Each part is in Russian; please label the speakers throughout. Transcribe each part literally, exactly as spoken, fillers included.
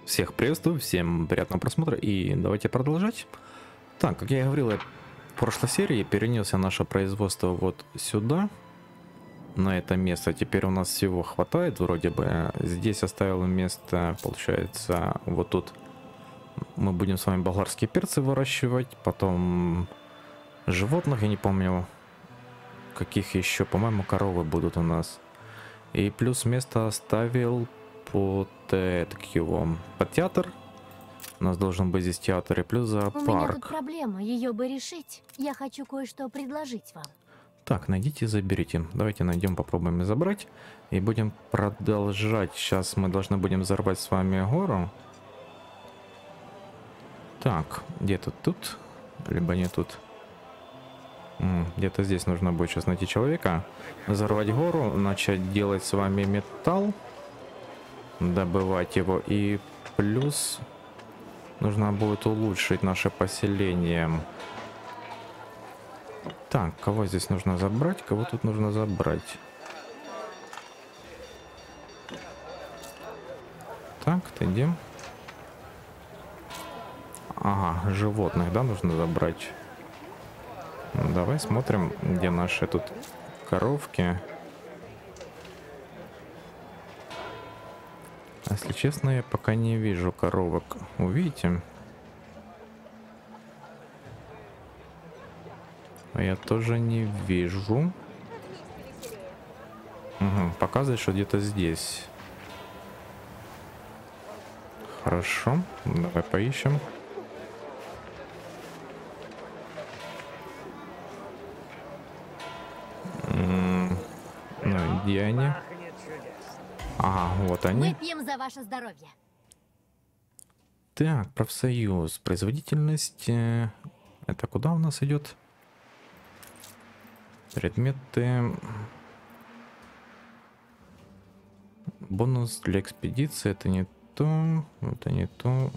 Speaker 1: Всех приветствую, всем приятного просмотра и давайте продолжать. Так, как я и говорил, в прошлой серии перенесся наше производство вот сюда, на это место. Теперь у нас всего хватает вроде бы. Здесь оставил место, получается, вот тут мы будем с вами болгарские перцы выращивать, потом животных, я не помню, каких еще, по-моему, коровы будут у нас. И плюс место оставил под, э, так его, под театр. У нас должен быть здесь театр и плюс
Speaker 2: У меня
Speaker 1: зоопарк.
Speaker 2: тут проблема, ее бы решить. Я хочу кое-что предложить вам.
Speaker 1: Так, найдите и заберите. Давайте найдем, попробуем и забрать. И будем продолжать. Сейчас мы должны будем взорвать с вами гору. Так, где-то тут, либо не тут. Где-то здесь нужно будет сейчас найти человека. Взорвать гору, начать делать с вами металл. Добывать его. И плюс нужно будет улучшить наше поселение. Так, кого здесь нужно забрать? Кого тут нужно забрать? Так, ты где? Ага, животных, да, нужно забрать. Ну, давай смотрим, где наши тут коровки. Если честно, я пока не вижу коровок. Увидите? А я тоже не вижу. Угу, показывает, что где-то здесь. Хорошо, давай поищем. М-м, ну, где они? Ага, вот они.
Speaker 2: Выпьем за ваше здоровье.
Speaker 1: Так, профсоюз, производительность. э, Это куда у нас идет? Предметы. Бонус для экспедиции. Это не то. Это не то.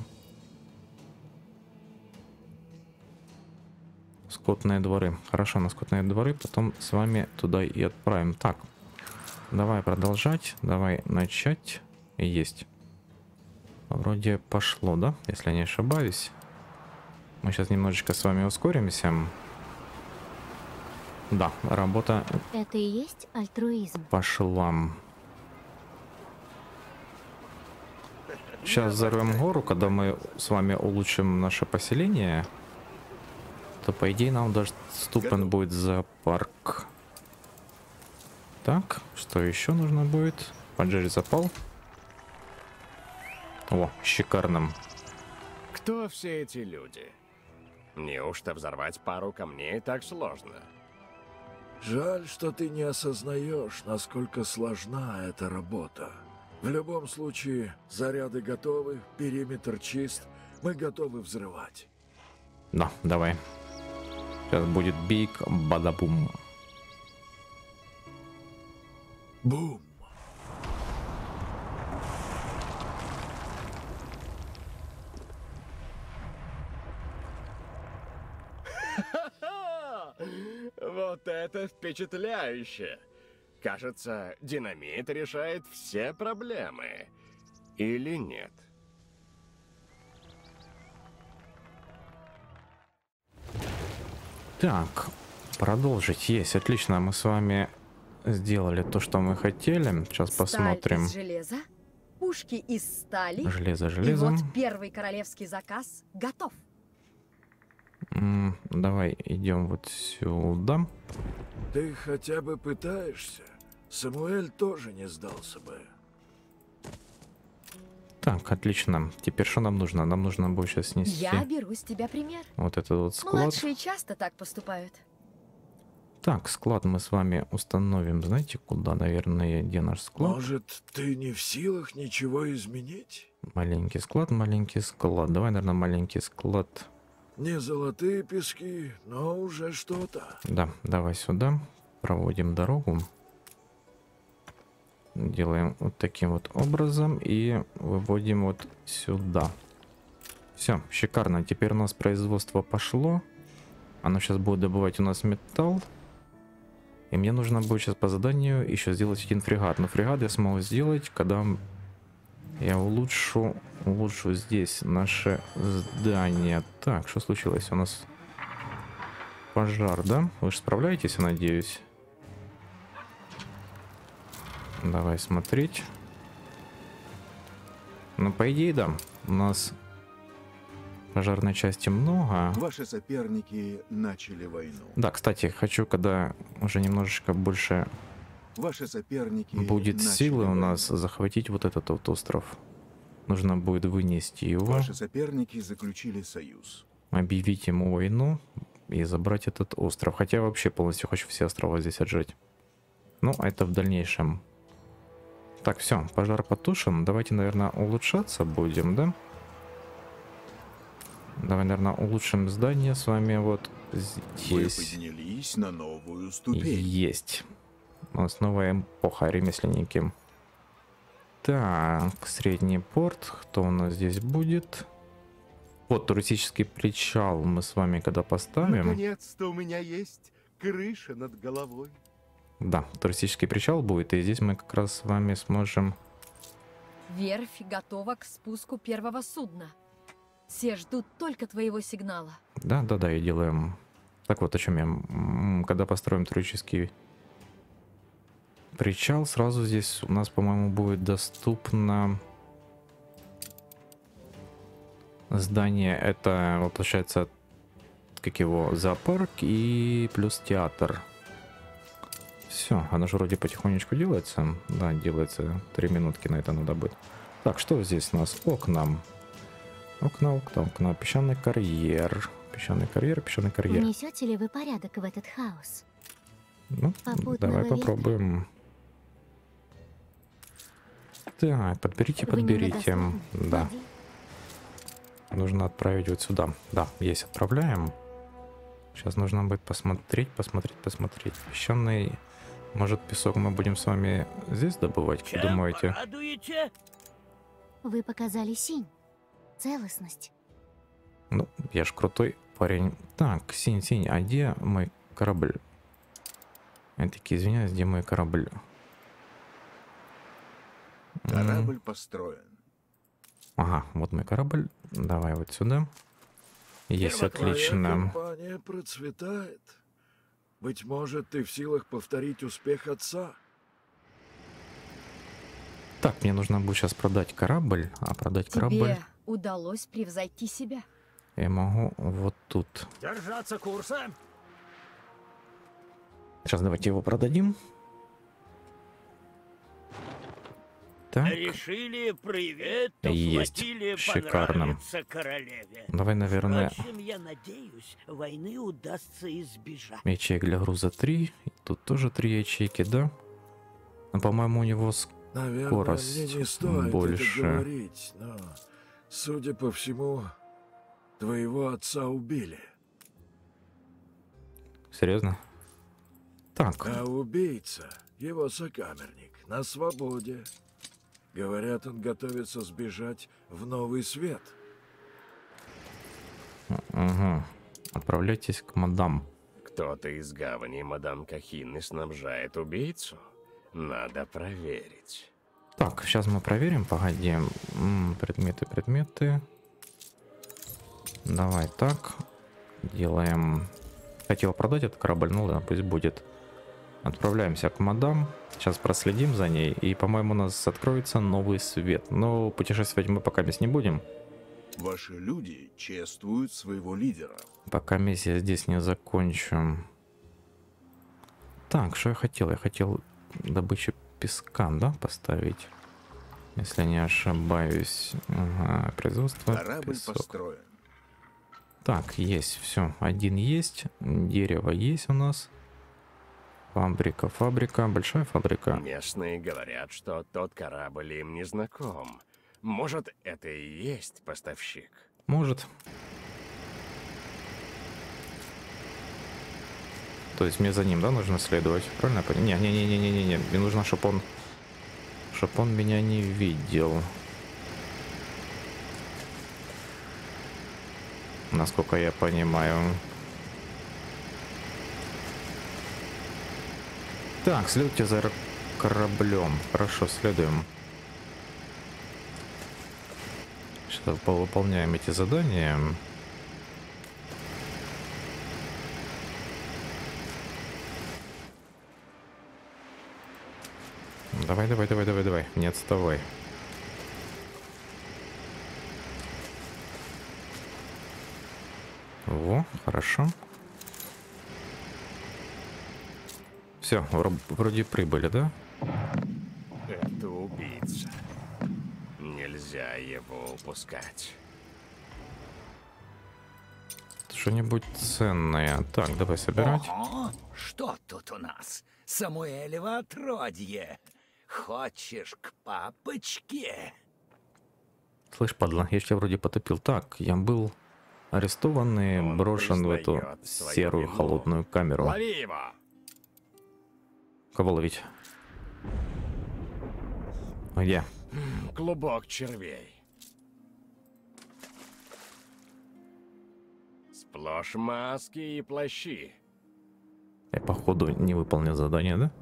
Speaker 1: Скотные дворы. Хорошо, на скотные дворы. Потом с вами туда и отправим. Так. Давай продолжать. Давай начать. И есть. Вроде пошло, да? Если я не ошибаюсь. Мы сейчас немножечко с вами ускоримся. Да, работа
Speaker 2: Это и есть альтруизм.
Speaker 1: пошла. Сейчас взорвем гору, когда мы с вами улучшим наше поселение. То по идее нам доступен будет зоопарк. Так, что еще нужно будет? Поджечь запал. О, шикарным.
Speaker 3: Кто все эти люди? Неужто взорвать пару камней так сложно?
Speaker 4: Жаль, что ты не осознаешь, насколько сложна эта работа. В любом случае, заряды готовы, периметр чист, мы готовы взрывать.
Speaker 1: Да, давай. Сейчас будет биг бадабум.
Speaker 4: Бум!
Speaker 3: Вот это впечатляюще! Кажется, динамит решает все проблемы. Или нет?
Speaker 1: Так, продолжить есть. Отлично, мы с вами сделали то, что мы хотели. Сейчас посмотрим.
Speaker 5: Сталь из железа, пушки из стали.
Speaker 1: Железо
Speaker 5: И
Speaker 1: железом.
Speaker 5: вот первый королевский заказ готов.
Speaker 1: М, Давай идем вот сюда.
Speaker 4: Ты хотя бы пытаешься? Самуэль тоже не сдался бы.
Speaker 1: Так, отлично. Теперь что нам нужно? Нам нужно будет сейчас снести
Speaker 5: Я беру с тебя пример.
Speaker 1: вот этот вот склад.
Speaker 5: Младшие часто так поступают.
Speaker 1: Так, склад мы с вами установим. Знаете, куда, наверное, где наш склад?
Speaker 4: Может, ты не в силах ничего изменить?
Speaker 1: Маленький склад, маленький склад. Давай, наверное, маленький склад.
Speaker 4: Не золотые пески, но уже что-то.
Speaker 1: Да, давай сюда. Проводим дорогу. Делаем вот таким вот образом и выводим вот сюда. Все, шикарно. Теперь у нас производство пошло. Оно сейчас будет добывать у нас металл. И мне нужно будет сейчас по заданию еще сделать один фрегат. Но фрегат я смогу сделать, когда Я улучшу, улучшу здесь наше здание. Так, что случилось? У нас пожар, да? Вы же справляетесь, я надеюсь. Давай смотреть. Ну, по идее, да. У нас пожарной части много.
Speaker 6: Ваши соперники начали войну.
Speaker 1: Да, кстати, хочу, когда уже немножечко больше
Speaker 6: Ваши соперники
Speaker 1: будет
Speaker 6: начали
Speaker 1: силы у
Speaker 6: войну.
Speaker 1: нас захватить вот этот вот остров. Нужно будет вынести его,
Speaker 6: Ваши соперники заключили союз.
Speaker 1: объявить ему войну и забрать этот остров. Хотя я вообще полностью хочу все острова здесь отжать. Ну, это в дальнейшем. Так, все, пожар потушен. Давайте, наверное, улучшаться будем, да? Давай, наверное, улучшим здание с вами вот
Speaker 6: Вы
Speaker 1: здесь.
Speaker 6: поднялись на новую ступень.
Speaker 1: Есть. У нас новая эпоха, ремесленники. Так, средний порт. Кто у нас здесь будет? Вот, туристический причал мы с вами когда поставим.
Speaker 6: Наконец-то у меня есть крыша над головой.
Speaker 1: Да, туристический причал будет, и здесь мы как раз с вами сможем...
Speaker 5: Верфь готова к спуску первого судна. Все ждут только твоего сигнала.
Speaker 1: Да, да, да, и делаем... Так вот, о чем я... М, Когда построим туристический причал, сразу здесь у нас, по-моему, будет доступно здание. Это, вот, получается, как его, зоопарк и плюс театр. Все, оно же вроде потихонечку делается. Да, делается. Три минутки на это надо будет. Так, что здесь у нас? Окна. Окна, окна, окна. Песчаный карьер. Песчаный карьер, песчаный карьер.
Speaker 2: Внесете ли вы порядок в этот хаос?
Speaker 1: Ну,
Speaker 2: Попутного
Speaker 1: давай
Speaker 2: ветра.
Speaker 1: попробуем. Так, подберите,
Speaker 2: Вы
Speaker 1: подберите.
Speaker 2: немногословны.
Speaker 1: Да,
Speaker 2: Надеюсь.
Speaker 1: нужно отправить вот сюда. Да, есть, отправляем. Сейчас нужно будет посмотреть, посмотреть, посмотреть. Песчаный... Может, песок мы будем с вами здесь добывать, как
Speaker 7: Чем
Speaker 1: думаете?
Speaker 7: порадуете?
Speaker 2: Вы показали синь. Целостность.
Speaker 1: Ну, я ж крутой парень. Так, Синь, Синь, а где мой корабль? Я таки извиняюсь, где мой корабль?
Speaker 6: Корабль построен.
Speaker 1: Ага, вот мой корабль. Давай вот сюда. Есть,
Speaker 4: Твоя
Speaker 1: отлично.
Speaker 4: компания процветает. Быть может, ты в силах повторить успех отца.
Speaker 1: Так, мне нужно будет сейчас продать корабль. А продать корабль
Speaker 5: Тебе удалось превзойти себя.
Speaker 1: я могу вот тут.
Speaker 7: Держаться курса.
Speaker 1: Сейчас давайте его продадим. Так,
Speaker 7: Решили привет,
Speaker 1: Есть.
Speaker 7: уплатили
Speaker 1: Шикарно.
Speaker 7: понравиться королеве.
Speaker 1: давай, наверное,
Speaker 7: Впрочем, я надеюсь, войны удастся избежать.
Speaker 1: ячеек для груза три. Тут тоже три ячейки, да? Но, по-моему, у него
Speaker 4: Наверное,
Speaker 1: Скорость
Speaker 4: мне не стоит
Speaker 1: больше.
Speaker 4: это говорить, но, судя по всему, твоего отца убили.
Speaker 1: Серьезно? Так,
Speaker 4: А убийца, его сокамерник, на свободе. Говорят, он готовится сбежать в новый свет.
Speaker 1: угу. Отправляйтесь к мадам.
Speaker 3: Кто-то из гавани мадам Кахины снабжает убийцу? Надо проверить.
Speaker 1: Так, сейчас мы проверим, погоди. М, предметы, предметы. Давай так. Делаем... Хотел продать этот корабль, ну да, пусть будет. Отправляемся к мадам. Сейчас проследим за ней. И, по-моему, у нас откроется новый свет. Но путешествовать мы пока здесь не будем.
Speaker 6: Ваши люди чествуют своего лидера.
Speaker 1: Пока я здесь не закончу. Так, что я хотел? Я хотел добычу песка, да, поставить? Если не ошибаюсь. Ага, производство
Speaker 6: Корабль
Speaker 1: песок.
Speaker 6: построен.
Speaker 1: Так, есть, все. Один есть. Дерево есть у нас. Фабрика, фабрика. Большая фабрика.
Speaker 3: Местные говорят, что тот корабль им не знаком. Может, это и есть поставщик?
Speaker 1: Может. То есть мне за ним, да, нужно следовать? Правильно я понял? Не-не-не-не-не-не. Мне нужно, чтобы он... Чтобы он меня не видел. Насколько я понимаю. Так, следуйте за кораблем. Хорошо, следуем. что повыполняем эти задания. Давай, давай, давай, давай, давай, не отставай. Во, хорошо. Все, вроде прибыли, да?
Speaker 3: Это убийца. Нельзя его упускать.
Speaker 1: Что-нибудь ценное. Так, давай собирать.
Speaker 8: Ого, что тут у нас? Самуэлево отродье. Хочешь к папочке?
Speaker 1: Слышь, падла, я тебя вроде потопил. Так, я был арестован и
Speaker 3: Он
Speaker 1: брошен в эту
Speaker 3: признает свою
Speaker 1: серую
Speaker 3: вину.
Speaker 1: холодную камеру.
Speaker 3: Лови его!
Speaker 1: Кого ловить? Где?
Speaker 3: Клубок червей. Сплошь маски и плащи.
Speaker 1: Я, походу, не выполнил задание, да?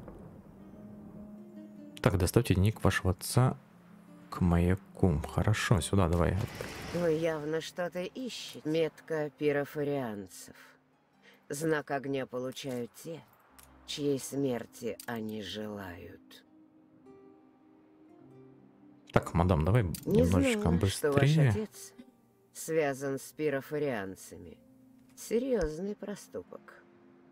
Speaker 1: Так, доставьте ник вашего отца к маяку. Хорошо, сюда давай.
Speaker 9: Вы явно что-то ищете. Метка пирофорианцев. Знак огня получают те, чьей смерти они желают.
Speaker 1: Так, мадам, давай
Speaker 9: Не
Speaker 1: немножечко
Speaker 9: знала, что ваш
Speaker 1: быстрее.
Speaker 9: отец связан с пирофорианцами. Серьезный проступок.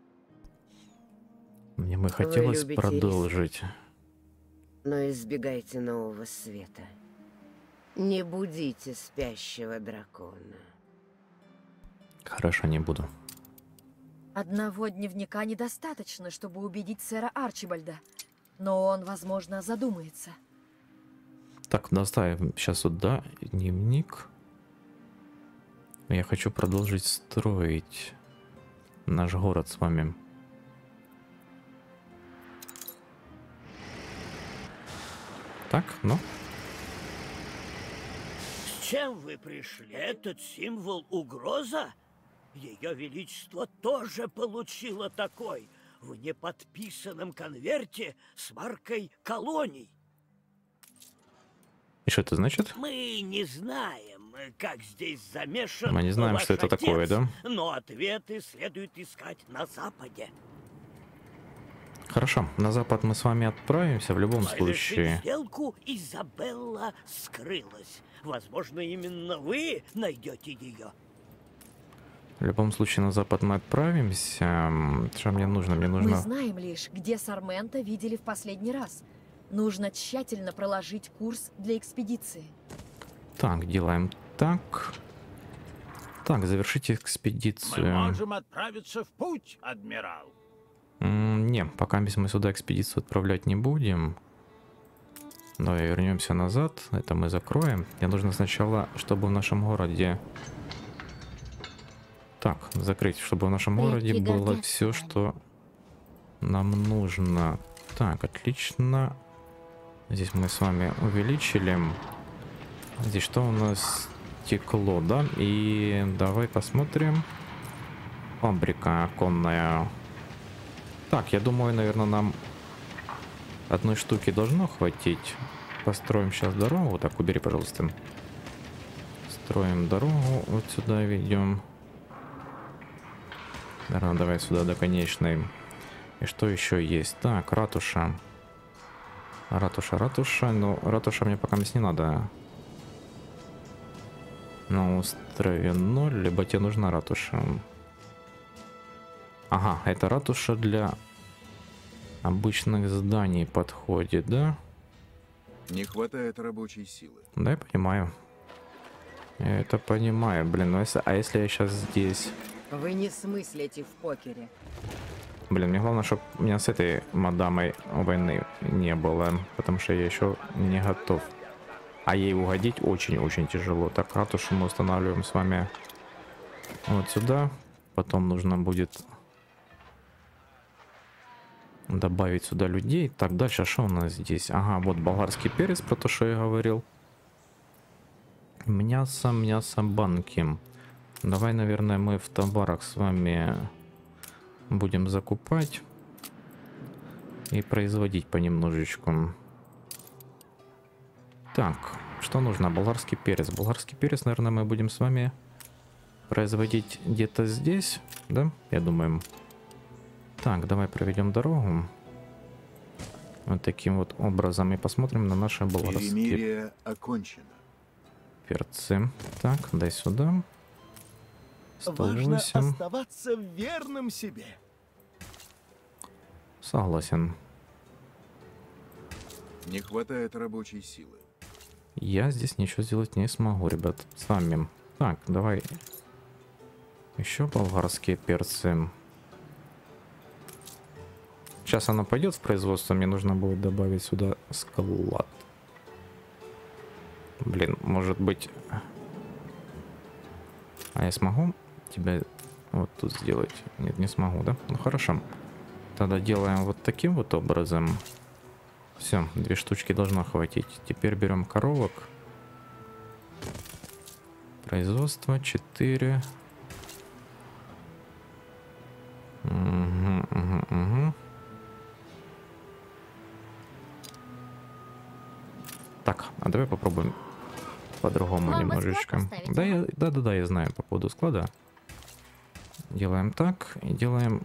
Speaker 1: Мне бы хотелось
Speaker 9: любите
Speaker 1: продолжить.
Speaker 9: Но избегайте нового света. Не будите спящего дракона.
Speaker 1: Хорошо, не буду.
Speaker 5: Одного дневника недостаточно, чтобы убедить сэра Арчибальда. Но он, возможно, задумается.
Speaker 1: Так, доставим сейчас сюда дневник. Я хочу продолжить строить наш город с вами. Так, ну.
Speaker 7: С чем вы пришли? Этот символ угроза? Ее Величество тоже получило такой в неподписанном конверте с маркой колоний.
Speaker 1: И что это значит?
Speaker 7: Мы не знаем, как здесь замешан
Speaker 1: Мы не знаем,
Speaker 7: ваш
Speaker 1: что это
Speaker 7: отец,
Speaker 1: такое, да?
Speaker 7: но ответы следует искать на Западе.
Speaker 1: Хорошо, на запад мы с вами отправимся в любом
Speaker 7: Завершив
Speaker 1: случае.
Speaker 7: сделку, Изабелла скрылась. Возможно, именно вы найдете ее.
Speaker 1: В любом случае на запад мы отправимся. Что мне нужно? Мне
Speaker 5: Мы
Speaker 1: нужно...
Speaker 5: знаем лишь, где Сармента видели в последний раз. Нужно тщательно проложить курс для экспедиции.
Speaker 1: Так, делаем так. Так, завершите экспедицию.
Speaker 10: Мы можем отправиться в путь, адмирал.
Speaker 1: М, Не, пока мы сюда экспедицию отправлять не будем. Давай вернемся назад. Это мы закроем. Мне нужно сначала, чтобы в нашем городе... Так, закрыть, чтобы в нашем городе
Speaker 2: Предки
Speaker 1: было
Speaker 2: гордятся
Speaker 1: все,
Speaker 2: вами.
Speaker 1: что нам нужно. Так, отлично. Здесь мы с вами увеличили. Здесь что у нас? Стекло, да? И давай посмотрим. Фабрика оконная. Так, я думаю, наверное, нам одной штуки должно хватить. Построим сейчас дорогу. Так, убери, пожалуйста. Строим дорогу. Вот сюда ведем. Наверное, давай сюда до конечной. И что еще есть? Так, ратуша. Ратуша, ратуша. Ну, ратуша мне пока не надо. На острове ноль, либо тебе нужна ратуша. Ага, это ратуша для обычных зданий подходит, да?
Speaker 6: Не хватает рабочей силы.
Speaker 1: Да, я понимаю. Я это понимаю, блин. Ну, если... А если я сейчас здесь...
Speaker 9: Вы не смыслите в покере.
Speaker 1: Блин, мне главное, чтобы у меня с этой мадамой войны не было, потому что я еще не готов. А ей угодить очень-очень тяжело. Так, ратушу мы устанавливаем с вами вот сюда. Потом нужно будет добавить сюда людей. Так, дальше что у нас здесь? Ага, вот болгарский перец, про то, что я говорил. Мясо, мясо, банки. Давай, наверное, мы в товарах с вами будем закупать и производить понемножечку. Так, что нужно? Болгарский перец. Болгарский перец, наверное, мы будем с вами производить где-то здесь, да? Я думаю. Так, давай проведем дорогу. Вот таким вот образом. И посмотрим на наши болгарские
Speaker 6: Перемирие окончено.
Speaker 1: перцы. Так, дай сюда.
Speaker 10: Важно
Speaker 1: сто восемь.
Speaker 10: оставаться верным себе.
Speaker 1: Согласен.
Speaker 6: Не хватает рабочей силы.
Speaker 1: Я здесь ничего сделать не смогу, ребят. Сами. Так, давай. Еще болгарские перцы. Сейчас оно пойдет в производство. Мне нужно будет добавить сюда склад. Блин, может быть... А я смогу тебя вот тут сделать? Нет, не смогу, да? Ну хорошо. Тогда делаем вот таким вот образом. Все, две штучки должно хватить. Теперь берем коровок. Производство четыре. Угу, угу, угу. Так, а давай попробуем по-другому
Speaker 2: Вам бы
Speaker 1: немножечко.
Speaker 2: склад поставить,
Speaker 1: Да,
Speaker 2: ага.
Speaker 1: я, да, да, да, я знаю по поводу склада. Делаем так и делаем...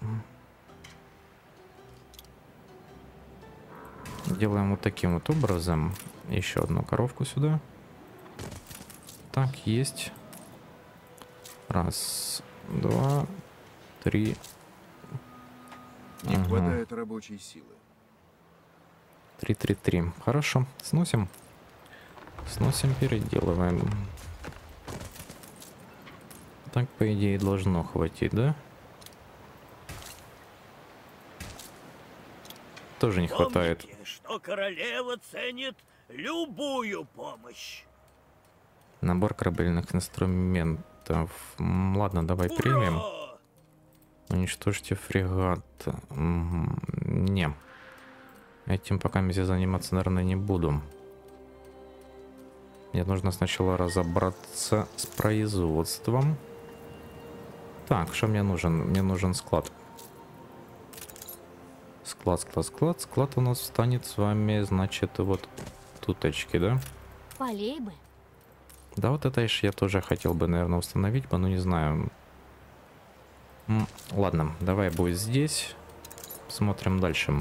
Speaker 1: Делаем вот таким вот образом. Еще одну коровку сюда. Так, есть. Раз, два, три.
Speaker 6: Не
Speaker 1: Ага.
Speaker 6: хватает рабочей силы.
Speaker 1: Три, три, три. Хорошо, сносим. Сносим, переделываем. Так, по идее, должно хватить, да? Тоже не хватает.
Speaker 7: Помните, что королева ценит любую помощь.
Speaker 1: Набор корабельных инструментов. М, Ладно, давай примем.
Speaker 7: Ура!
Speaker 1: Уничтожьте фрегат. М, Не. Этим пока я заниматься, наверное, не буду. Мне нужно сначала разобраться с производством. Так, что мне нужен? Мне нужен склад. Склад, склад, склад. Склад у нас встанет с вами, значит, вот туточки, да?
Speaker 2: Полей бы.
Speaker 1: Да, вот это ж я тоже хотел бы, наверное, установить, но не знаю. М, Ладно, давай будет здесь. Смотрим дальше.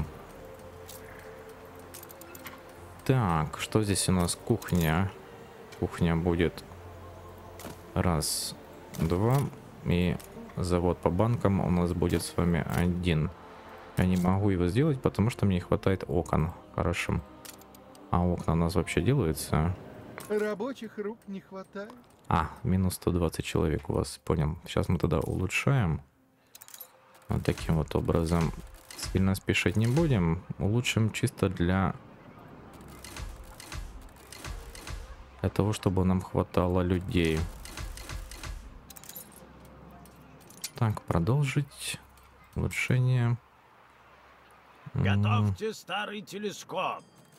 Speaker 1: Так, что здесь у нас? Кухня. Кухня будет раз, два. И завод по банкам у нас будет с вами один. Я не могу его сделать, потому что мне не хватает окон. Хорошо. А окна у нас вообще делаются?
Speaker 6: Рабочих рук не хватает.
Speaker 1: А, минус сто двадцать человек у вас. Понял. Сейчас мы тогда улучшаем. Вот таким вот образом. Сильно спешить не будем. Улучшим чисто для... Для того, чтобы нам хватало людей. Так, продолжить. Улучшение. М,
Speaker 10: Готовьте старый телескоп.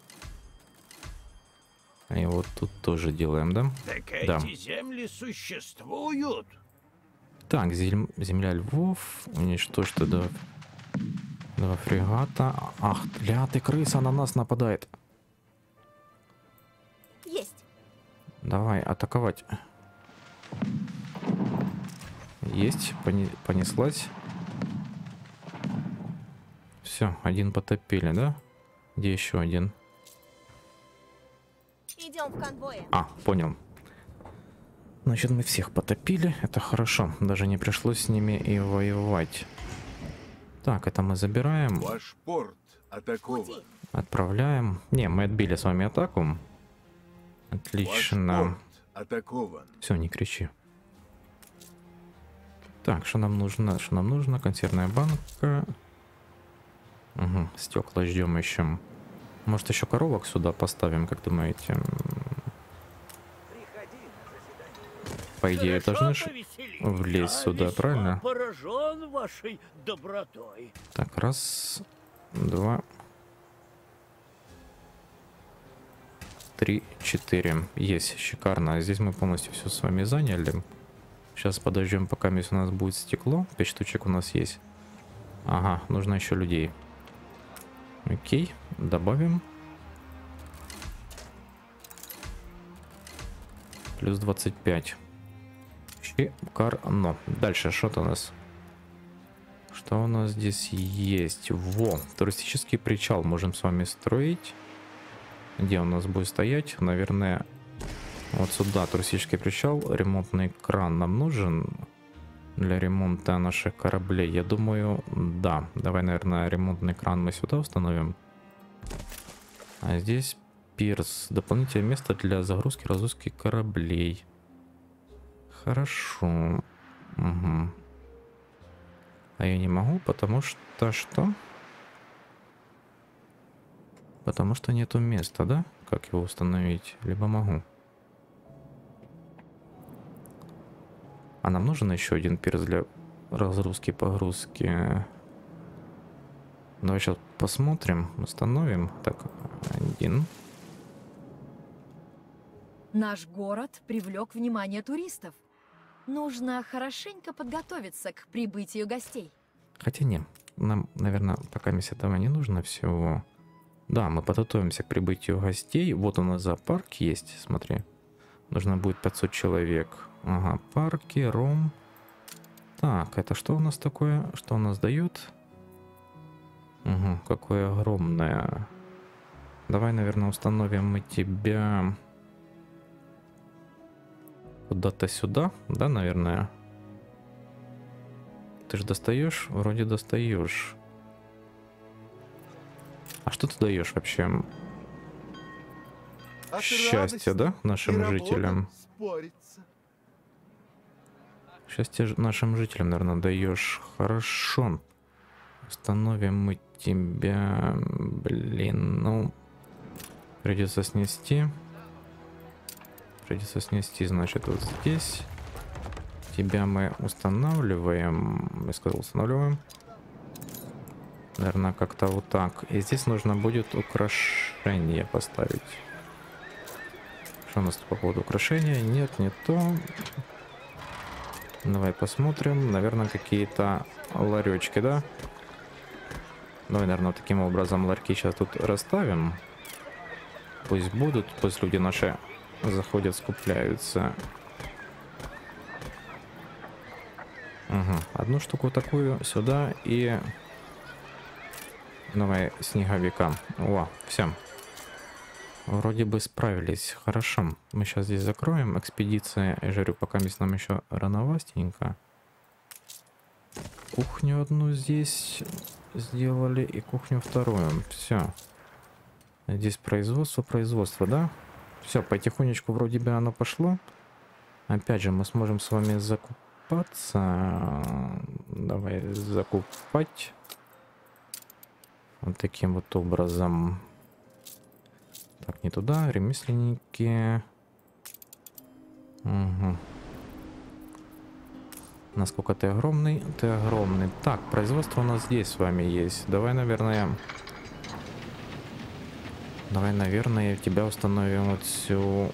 Speaker 1: И вот тут тоже делаем, да?
Speaker 10: Так
Speaker 1: Да.
Speaker 10: эти земли существуют.
Speaker 1: Так, зем- земля львов. Уничтожьте два, два фрегата. Ах, ля ты крыса на нас нападает.
Speaker 2: Есть.
Speaker 1: Давай, атаковать. Есть, пони- понеслась. Все, один потопили, да? Где еще один?
Speaker 2: Идем в конвое.
Speaker 1: А, понял. Значит, мы всех потопили. Это хорошо. Даже не пришлось с ними и воевать. Так, это мы забираем.
Speaker 6: Ваш порт атакован.
Speaker 1: Отправляем. Не, мы отбили с вами атаку.
Speaker 6: Ваш
Speaker 1: Отлично.
Speaker 6: порт атакован.
Speaker 1: Все, не кричи. Так, что нам нужно? Что нам нужно? Консервная банка. Угу, стекла ждем еще. Может, еще коровок сюда поставим, как думаете? По идее,
Speaker 7: Хорошо
Speaker 1: должны ж
Speaker 7: повеселились.
Speaker 1: влезть
Speaker 7: Я
Speaker 1: сюда,
Speaker 7: весьма
Speaker 1: правильно?
Speaker 7: поражен вашей добротой.
Speaker 1: Так, раз, два, три, четыре. Есть, шикарно. Здесь мы полностью все с вами заняли. Сейчас подождем, пока у нас будет стекло. Пять штучек у нас есть. Ага, нужно еще людей. Окей, добавим. Плюс двадцать пять. Шикарно. Дальше что-то у нас. Что у нас здесь есть? Во, туристический причал можем с вами строить. Где он у нас будет стоять? Наверное, вот сюда туристический причал. Ремонтный кран нам нужен для ремонта наших кораблей. Я думаю, да. Давай, наверное, ремонтный кран мы сюда установим. А здесь пирс. Дополнительное место для загрузки, разгрузки кораблей. Хорошо. Угу. А я не могу, потому что что? Потому что нету места, да? Как его установить? Либо могу. А нам нужен еще один пирс для разгрузки, погрузки. Давай сейчас посмотрим, установим. Так, один.
Speaker 5: Наш город привлек внимание туристов. Нужно хорошенько подготовиться к прибытию гостей.
Speaker 1: Хотя не, нам, наверное, пока месяц этого не нужно всего. Да, мы подготовимся к прибытию гостей. Вот у нас зоопарк есть, смотри. Нужно будет пятьсот человек. Ага, парки, ром. Так, это что у нас такое? Что у нас дает? Угу, какое огромное. Давай, наверное, установим мы тебя куда-то сюда, да, наверное? Ты же достаешь? Вроде достаешь. А что ты даешь вообще?
Speaker 6: От
Speaker 1: Счастье, да, нашим жителям?
Speaker 6: Спорится.
Speaker 1: Счастье ж- нашим жителям, наверное, даешь. Хорошо. Установим мы тебя. Блин, ну. Придется снести. Придется снести, значит, вот здесь. Тебя мы устанавливаем. Я сказал, устанавливаем. Наверное, как-то вот так. И здесь нужно будет украшение поставить. Что у нас по поводу украшения? Нет, не то. Давай посмотрим. Наверное, какие-то ларечки, да? Давай, наверное, таким образом ларьки сейчас тут расставим. Пусть будут, пусть люди наши заходят, скупляются. Угу. Одну штуку такую сюда и... Давай снеговика. О, все. Вроде бы справились. Хорошо. Мы сейчас здесь закроем. Экспедиция, я же говорю, пока нам еще рановастенько. Кухню одну здесь сделали и кухню вторую. Все. Здесь производство, производство, да? Все, потихонечку вроде бы оно пошло. Опять же, мы сможем с вами закупаться. Давай закупать. Вот таким вот образом. Так, не туда. Ремесленники. Угу. Насколько ты огромный? Ты огромный. Так, производство у нас здесь с вами есть. Давай, наверное... Давай, наверное, тебя установим вот всю...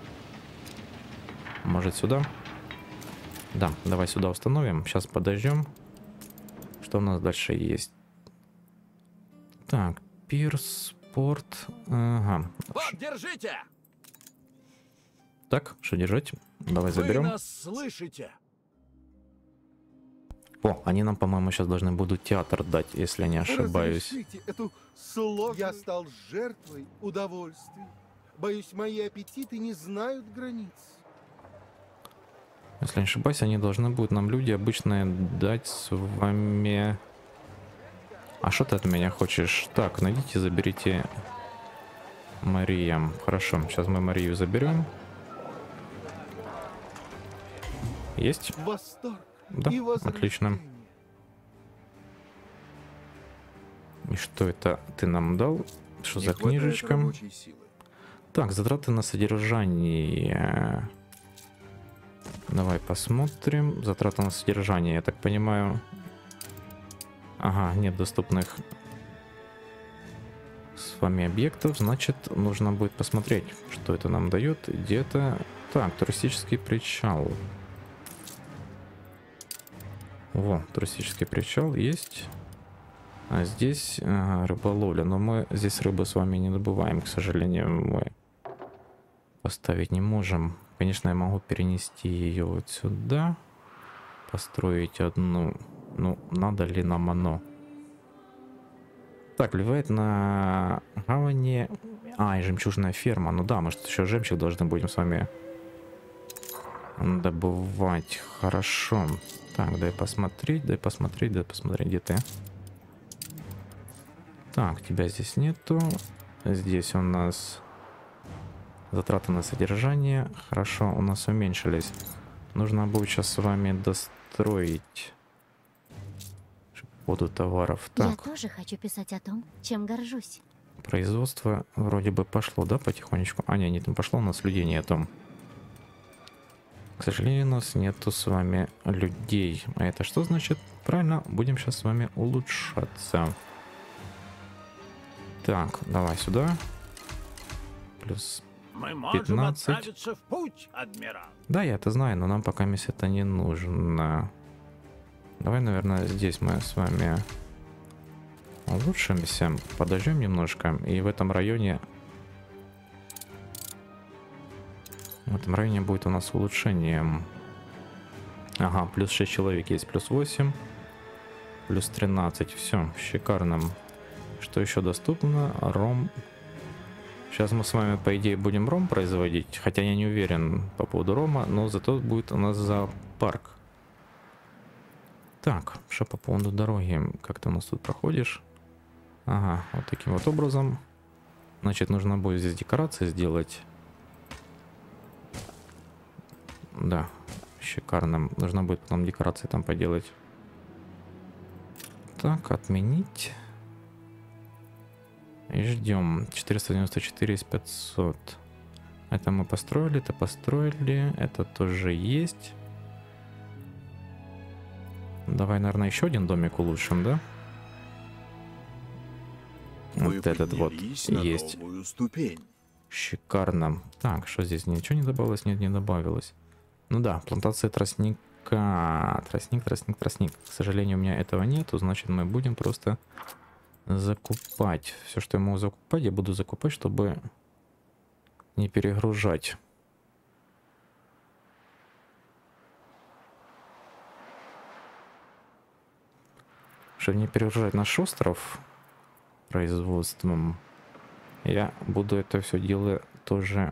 Speaker 1: Может, сюда? Да, давай сюда установим. Сейчас подождем. Что у нас дальше есть? Так, пирс, порт. Ага.
Speaker 8: Вот, держите!
Speaker 1: Так, что держать? Давай заберем.
Speaker 10: Вы нас слышите?
Speaker 1: О, они нам, по-моему, сейчас должны будут театр дать, если я не ошибаюсь.
Speaker 6: Разрешите эту сложную... Я стал жертвой удовольствий. Боюсь, мои аппетиты не знают границ.
Speaker 1: Если не ошибаюсь, они должны будут нам, люди обычные, дать с вами... А что ты от меня хочешь? Так, найдите, заберите Мария. Хорошо, сейчас мы Марию заберем. Есть?
Speaker 6: Восторг.
Speaker 1: Да,
Speaker 6: И
Speaker 1: отлично. И что это ты нам дал? Что
Speaker 6: Не
Speaker 1: за
Speaker 6: хватает
Speaker 1: книжечка?
Speaker 6: рабочей силы.
Speaker 1: Так, затраты на содержание. Давай посмотрим. Затраты на содержание, я так понимаю. Ага, нет доступных с вами объектов. Значит, нужно будет посмотреть, что это нам дает. Где-то... Так, туристический причал. Во, туристический причал есть. А здесь ага, рыболовля. Но мы здесь рыбу с вами не добываем, к сожалению. Мы поставить не можем. Конечно, я могу перенести ее вот сюда. Построить одну. Ну, надо ли нам оно? Так, влияет на гавани. А, и жемчужная ферма. Ну да, мы что еще жемчуг должны будем с вами добывать. Хорошо. Так, дай посмотреть, дай посмотреть, дай посмотреть, где ты. Так, тебя здесь нету. Здесь у нас затраты на содержание. Хорошо, у нас уменьшились. Нужно будет сейчас с вами достроить воду товаров. Так.
Speaker 2: Я тоже хочу писать о том, чем горжусь.
Speaker 1: Производство вроде бы пошло, да, потихонечку? А, нет, не пошло, у нас людей нету. К сожалению, у нас нету с вами людей. А это что значит? Правильно, будем сейчас с вами улучшаться. Так, давай сюда. Плюс
Speaker 10: Мы можем
Speaker 1: пятнадцать.
Speaker 10: отправиться в путь, адмирал.
Speaker 1: Да, я это знаю, но нам пока месяц это не нужно. Давай, наверное, здесь мы с вами улучшимся. Подождем немножко. И в этом районе... В этом районе будет у нас улучшение. Ага, плюс шесть человек есть, плюс восемь. Плюс тринадцать. Все, шикарно. Что еще доступно? Ром. Сейчас мы с вами, по идее, будем ром производить. Хотя я не уверен по поводу рома, но зато будет у нас зоопарк. Так, что по поводу дороги? Как ты у нас тут проходишь? Ага, вот таким вот образом. Значит, нужно будет здесь декорации сделать. Да, шикарно. Нужно будет потом декорации там поделать. Так, отменить. И ждем. четыреста девяносто четыре из пятисот. Это мы построили, это построили. Это тоже есть. Давай, наверное, еще один домик улучшим, да?
Speaker 11: Вы
Speaker 1: вот этот вот
Speaker 11: на
Speaker 1: есть.
Speaker 11: новую ступень.
Speaker 1: Шикарно. Так, что здесь? Ничего не добавилось? Нет, не добавилось. Ну да, плантация тростника. Тростник, тростник, тростник. К сожалению, у меня этого нету. Значит, мы будем просто закупать. Все, что я могу закупать, я буду закупать, чтобы не перегружать. Чтобы не перегружать наш остров производством, я буду это все дело тоже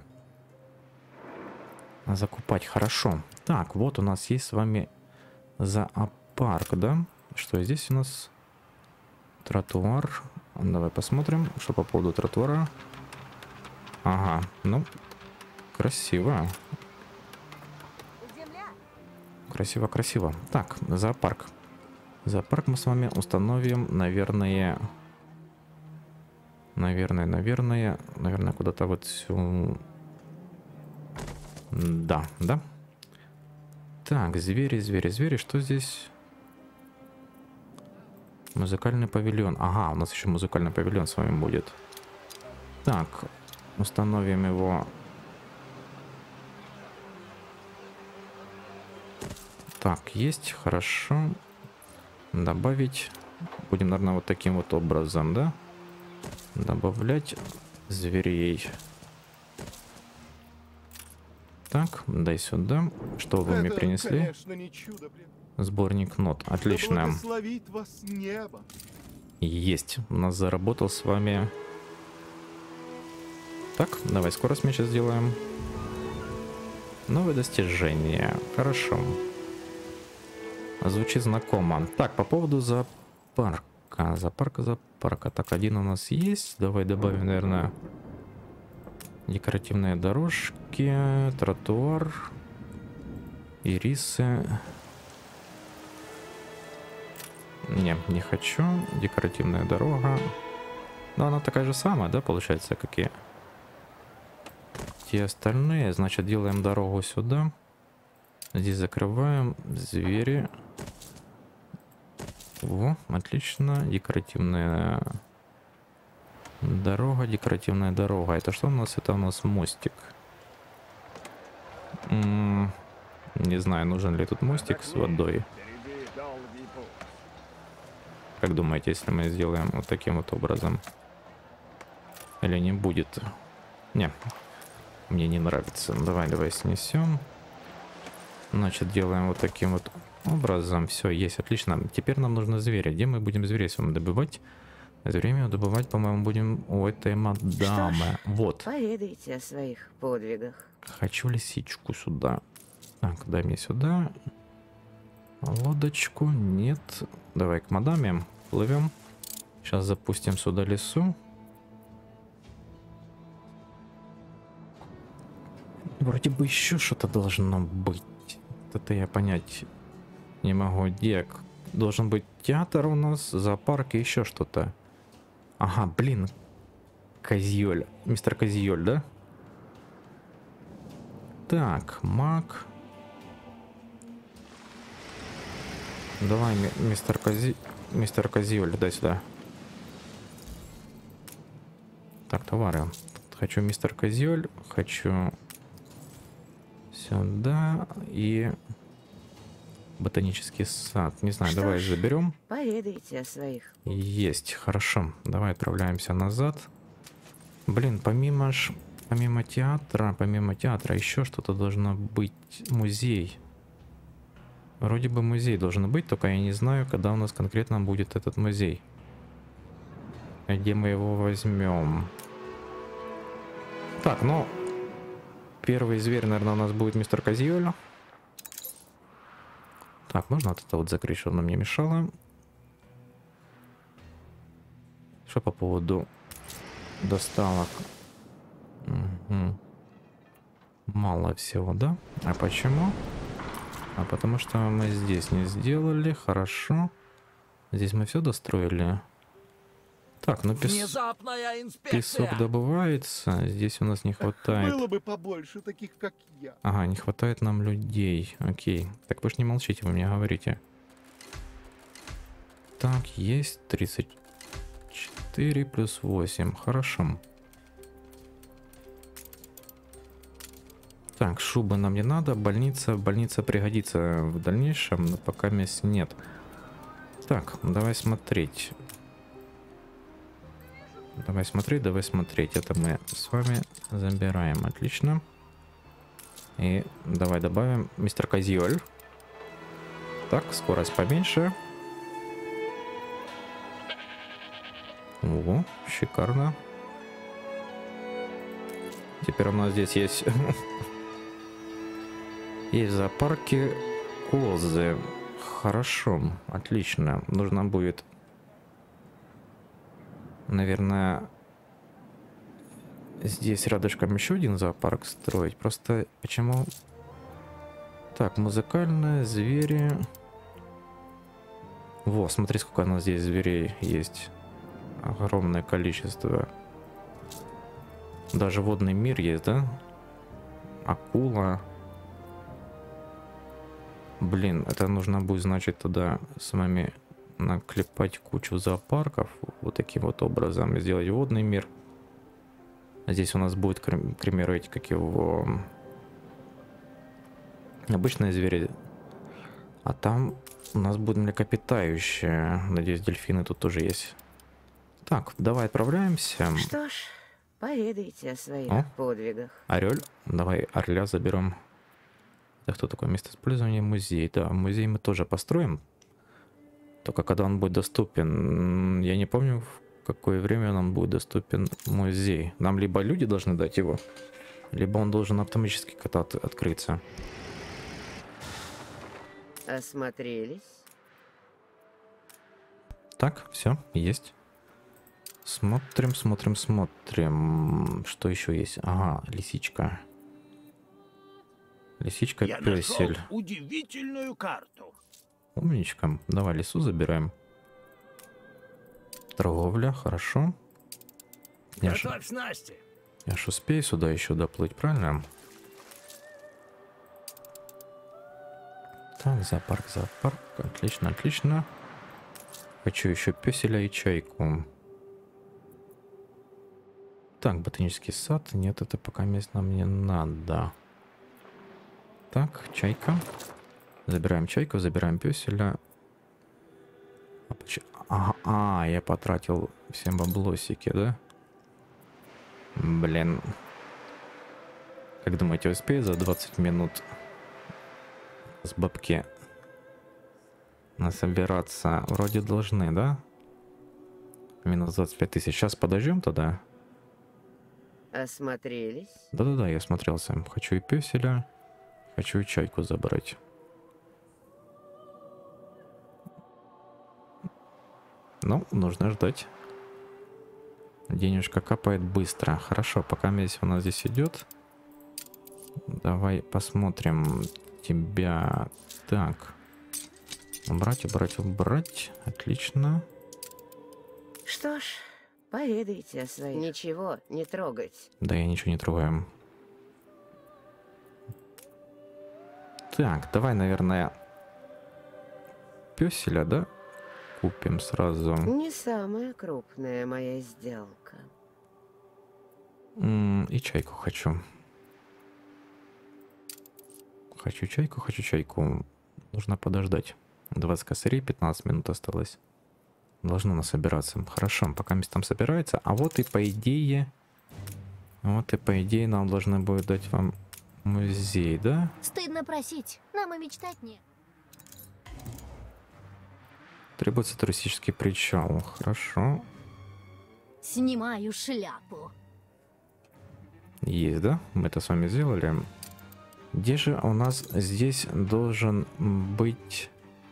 Speaker 1: закупать. Хорошо. Так, вот у нас есть с вами зоопарк, да? Что здесь у нас? Тротуар. Давай посмотрим, что по поводу тротуара. Ага, ну, красиво. Красиво, красиво. Так, зоопарк. Зоопарк мы с вами установим, наверное... Наверное, наверное, наверное, куда-то вот сюда. Да, да. Так, звери, звери, звери. Что здесь? Музыкальный павильон. Ага, у нас еще музыкальный павильон с вами будет. Так, установим его. Так, есть, хорошо. Добавить. Будем, наверное, вот таким вот образом, да? Добавлять зверей. Так, дай сюда. Что вы
Speaker 6: Это,
Speaker 1: мне принесли?
Speaker 6: Конечно, не чудо, блин.
Speaker 1: Сборник нот. Отлично.
Speaker 6: Да благословит вас небо.
Speaker 1: Есть. У нас заработал с вами. Так, давай скорость мяча сделаем. Новое достижение. Хорошо. Звучит знакомо. Так, по поводу зоопарка. Зоопарка, зоопарка. Так, один у нас есть. Давай добавим, наверное, декоративные дорожки, тротуар, ирисы. Не, не хочу. Декоративная дорога. Но она такая же самая, да, получается, как и те остальные. Значит, делаем дорогу сюда. Здесь закрываем. Звери. О, отлично. Декоративная дорога, декоративная дорога. Это что у нас? Это у нас мостик. М-м, не знаю, нужен ли тут мостик с водой. Как думаете, если мы сделаем вот таким вот образом? Или не будет? Не. мне не нравится. Давай, давай снесем. Значит, делаем вот таким вот образом. Все, есть, отлично. Теперь нам нужно зверя. Где мы будем зверей с вами добывать? Время добывать, по-моему, будем у этой мадамы. Вот.
Speaker 9: Поведайте о своих подвигах.
Speaker 1: Хочу лисичку сюда. Так, дай мне сюда. Лодочку. Нет. Давай к мадаме. Плывем. Сейчас запустим сюда лесу. Вроде бы еще что-то должно быть. Это я понять не могу. Где? Должен быть театр у нас, зоопарк и еще что-то. Ага, блин. Козьёль. Мистер Козьёль, да? Так, маг. Давай, мистер Кози... Мистер Козьёль, дай сюда. Так, товары. Хочу мистер Козьёль. Хочу... Сюда. И... Ботанический сад. Не знаю,
Speaker 9: Что
Speaker 1: давай
Speaker 9: ж,
Speaker 1: заберем.
Speaker 9: Поведайте о своих.
Speaker 1: Есть, хорошо. Давай отправляемся назад. Блин, помимо ж, помимо театра, помимо театра еще что-то должно быть. Музей. Вроде бы музей должен быть, только я не знаю, когда у нас конкретно будет этот музей. Где мы его возьмем? Так, ну первый зверь, наверное, у нас будет мистер Козьёль. Так, можно вот это вот закрыть, чтобы нам не мешало. Что по поводу доставок? Угу. Мало всего, да? А почему? А потому что мы здесь не сделали. Хорошо. Здесь мы все достроили. Так, ну пес...
Speaker 10: Внезапная инспекция.
Speaker 1: песок добывается. Здесь у нас не хватает.
Speaker 6: Было бы побольше таких, как я.
Speaker 1: Ага, не хватает нам людей. Окей. Так вы ж не молчите, вы мне говорите. Так, есть тридцать четыре плюс восемь. Хорошо. Так, шубы нам не надо. Больница, больница пригодится в дальнейшем, но пока мест нет. Так, давай смотреть. Давай смотреть, давай смотреть. Это мы с вами забираем. Отлично. И давай добавим мистер Козьёль. Так, скорость поменьше. Ого, шикарно. Теперь у нас здесь есть... Есть в зоопарке козы. Хорошо, отлично. Нужно будет... Наверное, здесь рядышком еще один зоопарк строить. Просто почему? Так, музыкальные звери. Во, смотри, сколько у нас здесь зверей есть. Огромное количество. Даже водный мир есть, да? Акула. Блин, это нужно будет, значит, туда с вами... наклепать кучу зоопарков вот таким вот образом, сделать водный мир. Здесь у нас будет, к примеру, эти, как его, обычные звери, а там у нас будут млекопитающие. Надеюсь, дельфины тут тоже есть. Так, давай отправляемся.
Speaker 9: Что ж, поведайте о своих
Speaker 1: О,
Speaker 9: подвигах.
Speaker 1: орел, давай орля заберем. Это кто такой? Место использования музей. Да, музей мы тоже построим. Только когда он будет доступен, я не помню, в какое время нам будет доступен музей. Нам либо люди должны дать его, либо он должен автоматически когда от открыться.
Speaker 9: Осмотрелись?
Speaker 1: Так, все, есть. Смотрим, смотрим, смотрим. Что еще есть? Ага, лисичка. Лисичка,
Speaker 10: Я нашел
Speaker 1: пёсель.
Speaker 10: удивительную карту.
Speaker 1: Умничка. Давай лесу забираем. Торговля, хорошо. Я ж,
Speaker 10: Готовь снасти.
Speaker 1: я ж успею сюда еще доплыть, правильно? Так, зоопарк, зоопарк. Отлично, отлично. Хочу еще пёселя и чайку. Так, ботанический сад. Нет, это пока мест нам не надо. Так, чайка. Забираем чайку, забираем пёселя. А, поч... а, а, я потратил все баблосики, да? Блин. Как думаете, успею за двадцать минут с бабки насобираться? Вроде должны, да? Минус двадцать пять тысяч. Сейчас подождем тогда.
Speaker 9: Осмотрелись?
Speaker 1: Да-да-да, я смотрелся. Хочу и пёселя, хочу и чайку забрать. Ну, нужно ждать. Денежка капает быстро. Хорошо, пока здесь у нас здесь идет. Давай посмотрим тебя. Так. Убрать, убрать, убрать. Отлично.
Speaker 9: Что ж, поведайте о своих. Ничего не трогать.
Speaker 1: Да, я ничего не трогаю. Так, давай, наверное, пёселя, да? Купим сразу.
Speaker 9: Не самая крупная моя сделка.
Speaker 1: М, И чайку хочу. Хочу чайку, хочу чайку. Нужно подождать. двадцать косарей, пятнадцать минут осталось. Должно насобираться. Хорошо, пока мест там собирается. А вот и по идее... Вот и по идее нам должны будут дать вам музей, да?
Speaker 2: Стыдно просить. Нам и мечтать не.
Speaker 1: Требуется туристический причал. Хорошо.
Speaker 2: Снимаю шляпу.
Speaker 1: Есть, да? Мы это с вами сделали. Где же у нас здесь должен быть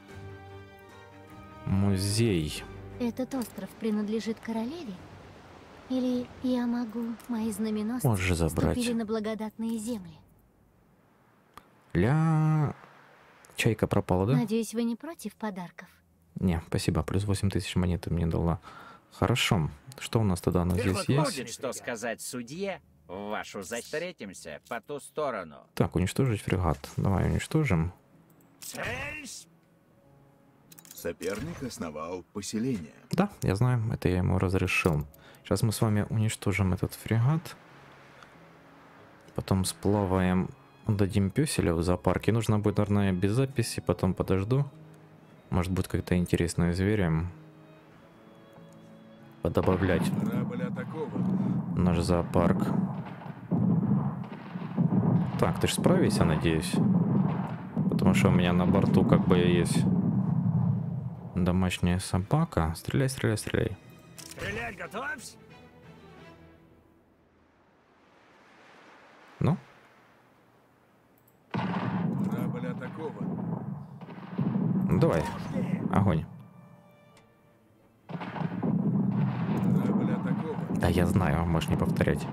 Speaker 1: музей?
Speaker 2: Этот остров принадлежит королеве? Или я могу, мои знаменосцы,
Speaker 1: Можешь забрать.
Speaker 2: ступили на благодатные земли?
Speaker 1: Ля... Чайка пропала, да?
Speaker 2: Надеюсь, вы не против подарков?
Speaker 1: Не, спасибо. Плюс восемь тысяч монет ты мне дала. Хорошо. Что у нас тогда? У нас здесь есть?
Speaker 11: Будет что сказать судье, в вашу встретимся по ту сторону.
Speaker 1: Так, уничтожить фрегат. Давай уничтожим.
Speaker 12: Соперник основал поселение.
Speaker 1: Да, я знаю, это я ему разрешил. Сейчас мы с вами уничтожим этот фрегат. Потом сплаваем, дадим пёселя в зоопарке. Нужно будет, наверное, без записи, потом подожду. Может быть, как-то интересные звери подобавлять в наш зоопарк. Так, ты же справишься, надеюсь. Потому что у меня на борту как бы есть домашняя собака. Стреляй, стреляй, стреляй.
Speaker 7: Стрелять готовься.
Speaker 1: Ну?
Speaker 12: Корабль атакован.
Speaker 1: Ну, давай. Огонь.
Speaker 12: Корабль атакован.
Speaker 1: Да, я знаю, можешь не повторять.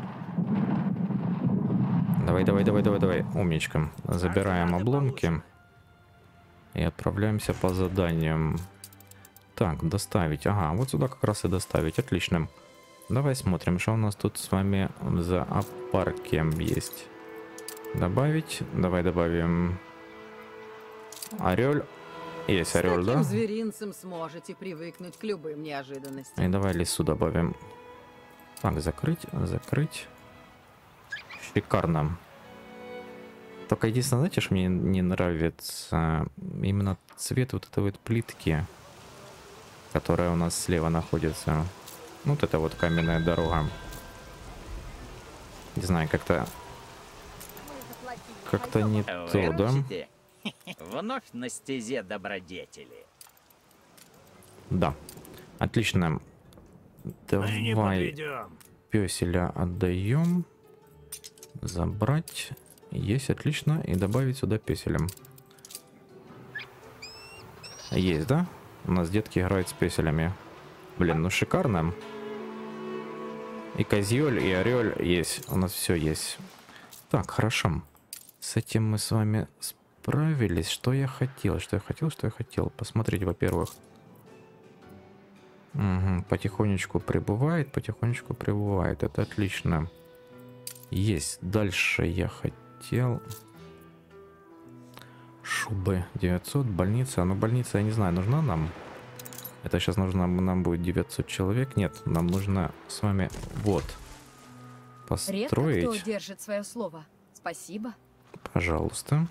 Speaker 1: Давай, давай, давай, давай, давай. Умничка. Забираем обломки. И отправляемся по заданиям. Так, доставить. Ага, вот сюда как раз и доставить. Отлично. Давай смотрим, что у нас тут с вами в зоопарке есть. Добавить. Давай добавим. Орел. Есть орел, да?
Speaker 13: С таким зверинцем сможете привыкнуть к любым неожиданностям.
Speaker 1: И давай лису добавим. Так, закрыть, закрыть. Шикарно. Только единственное, знаете, что мне не нравится? Именно цвет вот этой вот плитки, которая у нас слева находится. Вот это вот каменная дорога. Не знаю, как-то... Как-то не то, да?
Speaker 11: Выручите? Вновь на стезе добродетели.
Speaker 1: Да. Отлично. Давай пёселя отдаем. Забрать. Есть, отлично. И добавить сюда пёселем. Есть, да? У нас детки играют с пёселями. Блин, ну шикарно. И козёль, и орёль есть. У нас все есть. Так, хорошо. С этим мы с вами справились. Что я хотел? Что я хотел? Что я хотел? Посмотрите, во-первых. Угу, потихонечку прибывает, потихонечку прибывает. Это отлично. Есть. Дальше я хотел... Шубы девятьсот, больница. Ну, больница, я не знаю, нужна нам? Это сейчас нужно, нам будет девятьсот человек. Нет, нам нужно с вами вот построить.
Speaker 5: Редко кто держит свое слово. Спасибо.
Speaker 1: Пожалуйста.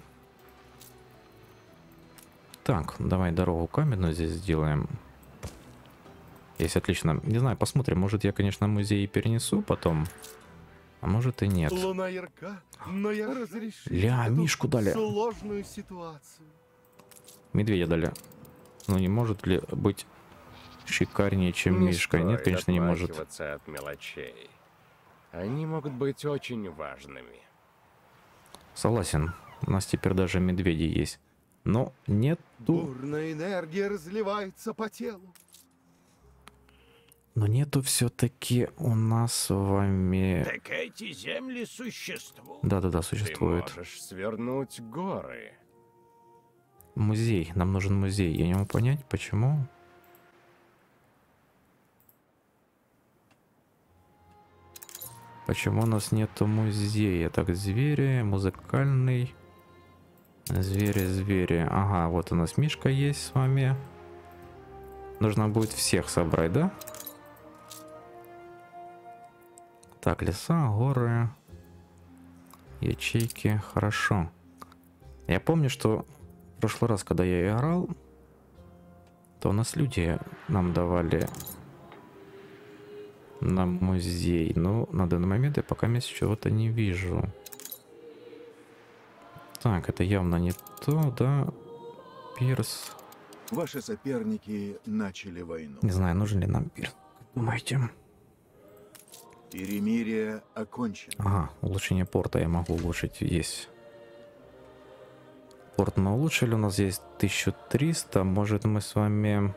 Speaker 1: Так, давай дорогу каменную здесь сделаем. Есть, отлично. Не знаю, посмотрим. Может, я, конечно, музей перенесу потом. А может и нет.
Speaker 6: Луна ярка, но я разрешу
Speaker 1: Ля,
Speaker 6: эту
Speaker 1: мишку дали.
Speaker 6: сложную ситуацию.
Speaker 1: Медведя дали. Ну не может ли быть шикарнее, чем
Speaker 3: Не
Speaker 1: Мишка? Нет,
Speaker 3: стоит
Speaker 1: конечно, не может.
Speaker 3: отмахиваться от мелочей. Они могут быть очень важными.
Speaker 1: Согласен. У нас теперь даже медведи есть. Но нету...
Speaker 6: Бурная энергия разливается по телу.
Speaker 1: Но нету все-таки у нас с вами...
Speaker 10: Так эти земли существуют.
Speaker 1: Да-да-да, существует.
Speaker 3: Ты можешь свернуть горы.
Speaker 1: Музей. Нам нужен музей. Я не могу понять, почему. Почему у нас нету музея? Так, звери, музыкальный. Звери, звери. Ага, вот у нас Мишка есть с вами. Нужно будет всех собрать, да? Так, леса, горы, ячейки. Хорошо. Я помню, что в прошлый раз, когда я играл, то у нас люди нам давали на музей. Но на данный момент я пока месяц чего-то не вижу. Так, это явно не то, да? Пирс.
Speaker 12: Ваши соперники начали войну.
Speaker 1: Не знаю, нужен ли нам пирс. Думаете?
Speaker 12: Перемирие окончено.
Speaker 1: Ага, улучшение порта я могу улучшить. Есть. Порт мы улучшили. У нас есть тысяча триста. Может, мы с вами...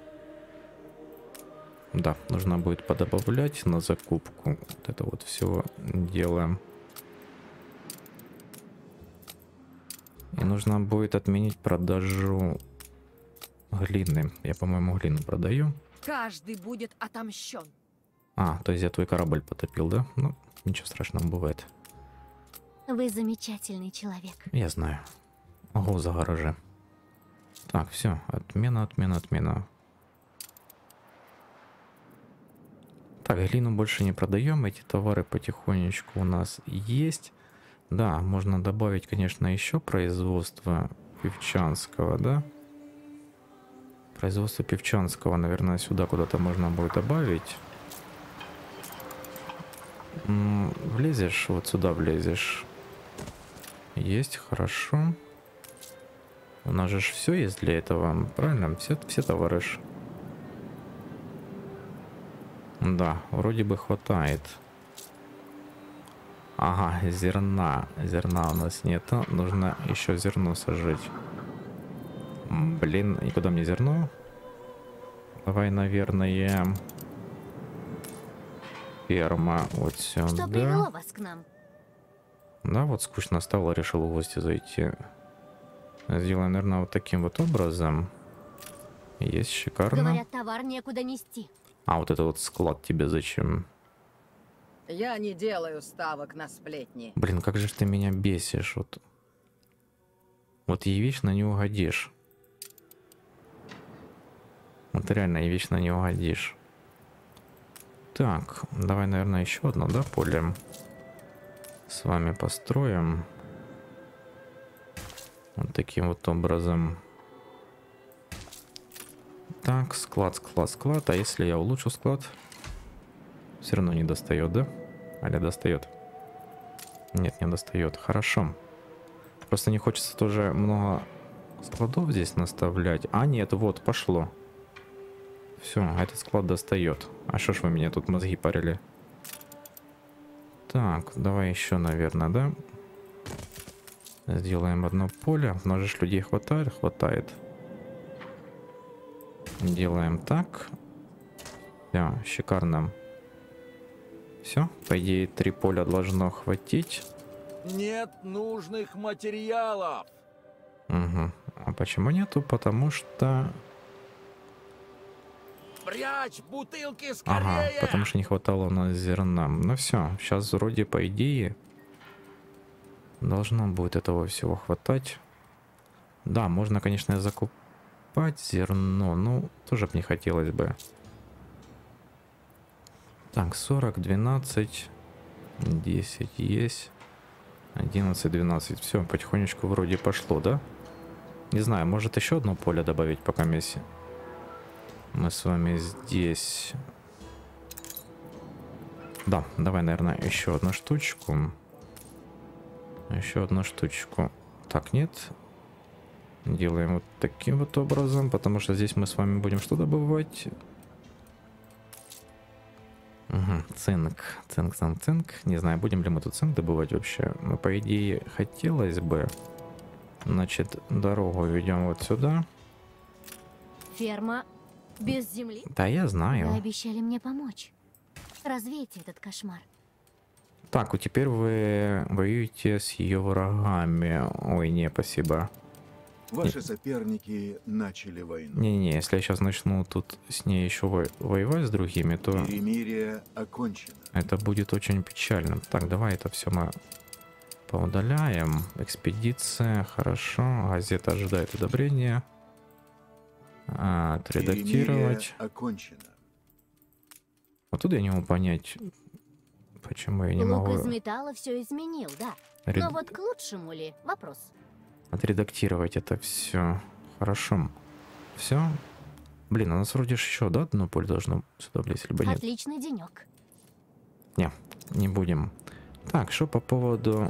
Speaker 1: Да, нужно будет подобавлять на закупку. Вот это вот все делаем. И нужно будет отменить продажу глины. Я, по-моему, глину продаю.
Speaker 5: Каждый будет отомщен.
Speaker 1: А, то есть я твой корабль потопил, да? Ну, ничего страшного, бывает.
Speaker 2: Вы замечательный человек.
Speaker 1: Я знаю. Ого, за гаражи. Так, все. Отмена, отмена, отмена. Так, глину больше не продаем. Эти товары потихонечку у нас есть. Да, можно добавить, конечно, еще производство певчанского, да? Производство певчанского, наверное, сюда куда-то можно будет добавить. М-м, влезешь, вот сюда влезешь. Есть, хорошо. У нас же все есть для этого, правильно? Все, все товары ж. Да, вроде бы хватает. Ага, зерна. Зерна у нас нет. Нужно еще зерно сажать. Блин, и куда мне зерно? Давай, наверное... Ферма вот сюда.
Speaker 2: Что привело вас к нам?
Speaker 1: Да, вот скучно стало, решил в гости зайти. Сделаем, наверное, вот таким вот образом. Есть, шикарно.
Speaker 2: Говорят, товар некуда нести.
Speaker 1: А вот это вот склад тебе зачем?
Speaker 13: Я не делаю ставок на сплетни.
Speaker 1: Блин, как же ж ты меня бесишь. Вот, вот ей вечно не угодишь. Вот реально ей вечно не угодишь. Так, давай, наверное, еще одно, да, поле с вами построим. Вот таким вот образом. Так, склад, склад, склад. А если я улучшу склад? Все равно не достает, да? Аля достает? Нет, не достает. Хорошо. Просто не хочется тоже много складов здесь наставлять. А, нет, вот, пошло. Все, этот склад достает. А что ж вы меня тут мозги парили? Так, давай еще, наверное, да? Сделаем одно поле. У нас же людей хватает? Хватает. Делаем так. Все, шикарно. Все, по идее, три поля должно хватить.
Speaker 10: Нет нужных материалов.
Speaker 1: Угу. А почему нету? Потому что...
Speaker 10: Прячь бутылки скорее!
Speaker 1: Ага, потому что не хватало у нас зерна. Ну все, сейчас вроде по идее должно будет этого всего хватать. Да, можно, конечно, закупать зерно, но тоже не хотелось бы. Так, сорок, двенадцать, десять есть. одиннадцать, двенадцать. Все, потихонечку вроде пошло, да? Не знаю, может еще одно поле добавить пока месте. Мы с вами здесь. Да, давай, наверное, еще одну штучку. Еще одну штучку. Так, нет. Делаем вот таким вот образом, потому что здесь мы с вами будем что добывать? Угу, цинк. Цинк, цинк, цинк. Не знаю, будем ли мы тут цинк добывать вообще. Но, по идее, хотелось бы. Значит, дорогу ведем вот сюда.
Speaker 2: Ферма без земли?
Speaker 1: Да, я знаю.
Speaker 2: Вы обещали мне помочь. Развейте этот кошмар.
Speaker 1: Так, вот теперь вы воюете с ее врагами. Ой, не, спасибо.
Speaker 12: Ваши соперники начали войну.
Speaker 1: Не-не, если я сейчас начну тут с ней еще во воевать с другими, то...
Speaker 12: Перемирие окончено.
Speaker 1: Это будет очень печально. Так, давай это все мы поудаляем. Экспедиция, хорошо. Газета ожидает одобрения. А, отредактировать.
Speaker 12: Окончено.
Speaker 1: Вот тут я не могу понять, почему я не
Speaker 2: Лук
Speaker 1: могу...
Speaker 2: из металла все изменил, да.
Speaker 1: Ред...
Speaker 2: Но вот к лучшему ли? Вопрос.
Speaker 1: Отредактировать это все. Хорошо. Все. Блин, у нас вроде еще, да, одно поле должно сюда влезть, либо нет?
Speaker 2: Отличный денек.
Speaker 1: Не, не будем. Так, что по поводу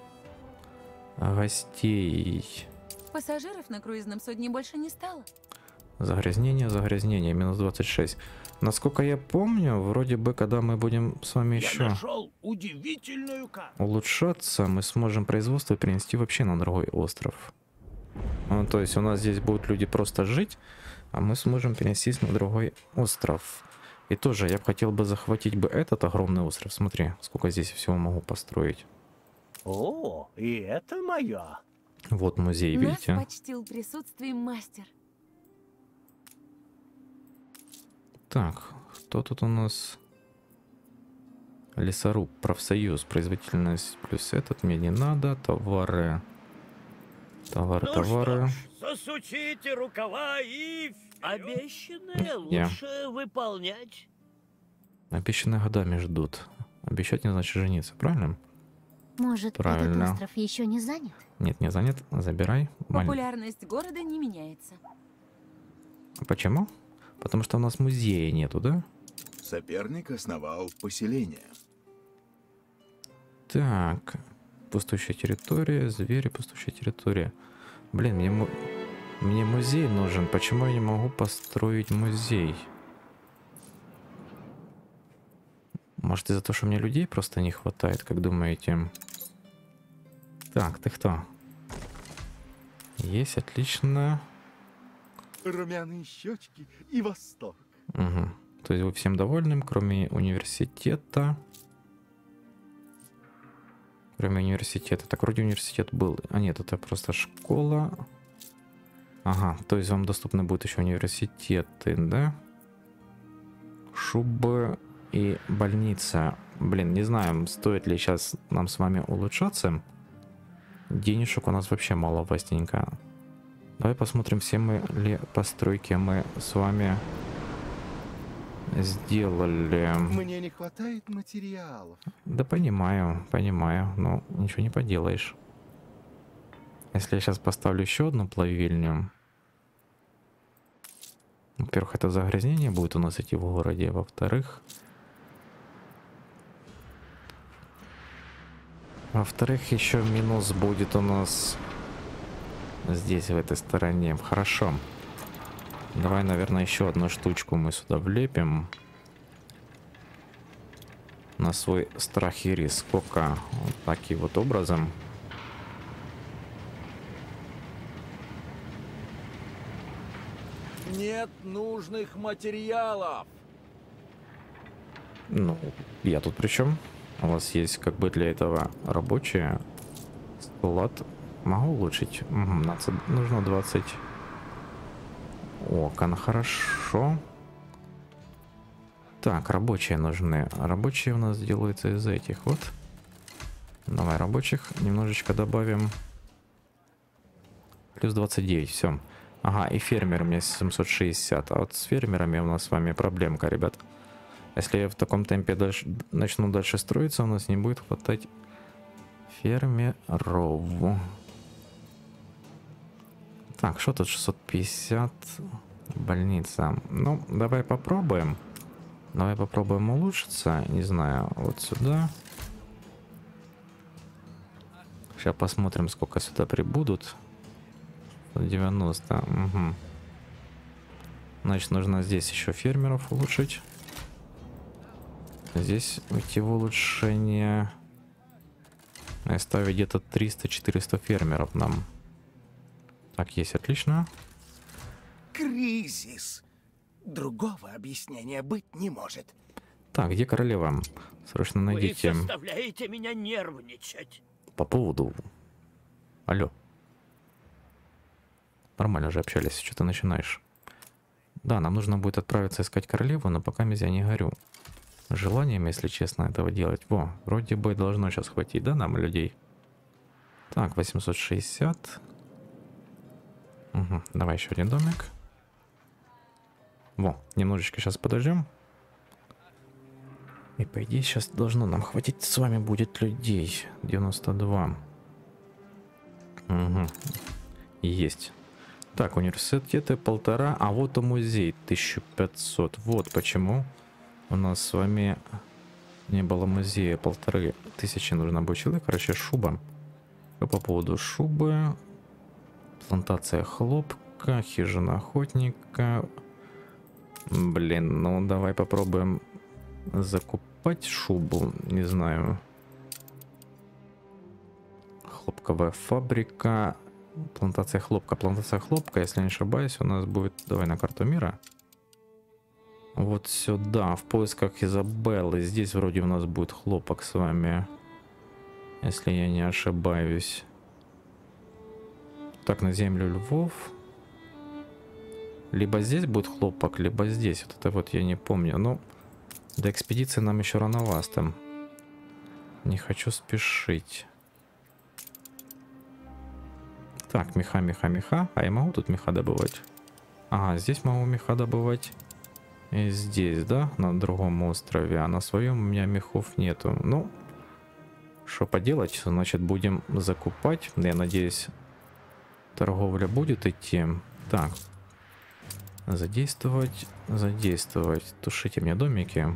Speaker 1: гостей?
Speaker 14: Пассажиров на круизном судне больше не стало.
Speaker 1: Загрязнение, загрязнение, минус двадцать шесть. Насколько я помню, вроде бы, когда мы будем с вами
Speaker 10: Я
Speaker 1: еще
Speaker 10: нашел удивительную карту.
Speaker 1: улучшаться, мы сможем производство перенести вообще на другой остров. Ну, то есть у нас здесь будут люди просто жить, а мы сможем перенестись на другой остров. И тоже я бы хотел бы захватить бы этот огромный остров. Смотри, сколько здесь всего могу построить.
Speaker 7: О, и это моя.
Speaker 1: Вот музей, видите?
Speaker 14: Нас почтил присутствием мастер.
Speaker 1: Так, кто тут у нас? Лесоруб, профсоюз, производительность плюс этот, мне не надо, товары, товары,
Speaker 7: Ну
Speaker 1: товары.
Speaker 7: что ж, засучите рукава и обещанное
Speaker 1: Не.
Speaker 7: лучше выполнять.
Speaker 1: Обещанные годами ждут. Обещать не значит жениться, правильно?
Speaker 2: Может,
Speaker 1: Правильно.
Speaker 2: этот остров еще не занят?
Speaker 1: Нет, не занят, забирай. Маль-
Speaker 14: Популярность города не меняется.
Speaker 1: Почему? Потому что у нас музея нету, да?
Speaker 12: Соперник основал поселение.
Speaker 1: Так, пустующая территория, звери, пустующая территория. Блин, мне, му- мне музей нужен. Почему я не могу построить музей? Может, из-за того, что мне людей просто не хватает, как думаете? Так, ты кто? Есть, отлично.
Speaker 6: Румяные щечки и восторг.
Speaker 1: Угу. То есть вы всем довольны, кроме университета. Кроме университета. Так, вроде университет был. А нет, это просто школа. Ага, то есть вам доступны будут еще университеты, да? Шубы и больница. Блин, не знаю, стоит ли сейчас нам с вами улучшаться. Денежек у нас вообще маловастенько. Давай посмотрим, все мы ли постройки мы с вами сделали.
Speaker 6: Мне не хватает материалов.
Speaker 1: Да понимаю, понимаю, но ничего не поделаешь. Если я сейчас поставлю еще одну плавильню. Во-первых, это загрязнение будет у нас идти в городе. Во-вторых... Во-вторых, еще минус будет у нас здесь, в этой стороне. Хорошо. Давай, наверное, еще одну штучку мы сюда влепим. На свой страх и риск. Сколько? Вот таким вот образом.
Speaker 10: Нет нужных материалов.
Speaker 1: Ну, я тут при чем? У вас есть как бы для этого рабочие склад. Могу улучшить? Угу, надо, нужно двадцать окон. Хорошо. Так, рабочие нужны. Рабочие у нас делаются из этих вот. Давай рабочих немножечко добавим. Плюс двадцать девять, все. Ага, и фермер у меня семьсот шестьдесят. А вот с фермерами у нас с вами проблемка, ребят. Если я в таком темпе дальше, начну дальше строиться, у нас не будет хватать фермеров. Так, что тут шестьсот пятьдесят? Больница. Ну, давай попробуем. Давай попробуем улучшиться. Не знаю, вот сюда. Сейчас посмотрим, сколько сюда прибудут. девяносто. Угу. Значит, нужно здесь еще фермеров улучшить. Здесь уйти в улучшение. Оставить где-то триста-четыреста фермеров нам. Так, есть, отлично.
Speaker 8: Кризис. Другого объяснения быть не может.
Speaker 1: Так, где королева? Срочно найдите.
Speaker 7: Вы заставляете меня нервничать.
Speaker 1: По поводу... Алло. Нормально же общались, что ты начинаешь? Да, нам нужно будет отправиться искать королеву, но пока я не горю желанием, если честно, этого делать. Во, вроде бы должно сейчас хватить, да, нам людей? Так, восемьсот шестьдесят. Угу, давай еще один домик. Во, немножечко сейчас подождем. И по идее сейчас должно нам хватить с вами будет людей. девяносто два. Угу. Есть. Так, университеты полтора, а вот и музей тысяча пятьсот. Вот почему у нас с вами не было музея. Полторы тысячи нужно будет человек. Короче, шуба. Что по поводу шубы? Плантация хлопка, хижина охотника. Блин, ну давай попробуем закупать шубу. Не знаю. Хлопковая фабрика. Плантация хлопка. Плантация хлопка, если не ошибаюсь, у нас будет... Давай на карту мира. Вот сюда, в поисках Изабеллы. Здесь вроде у нас будет хлопок с вами. Если я не ошибаюсь. Так, на землю львов. Либо здесь будет хлопок, либо здесь. Вот это вот я не помню. Но до экспедиции нам еще рановато. Не хочу спешить. Так, меха, меха, меха. А я могу тут меха добывать? Ага, здесь могу меха добывать. И здесь, да? На другом острове. А на своем у меня мехов нету. Ну, что поделать? Значит, будем закупать. Я надеюсь, торговля будет идти. Так. Задействовать. Задействовать. Тушите мне домики.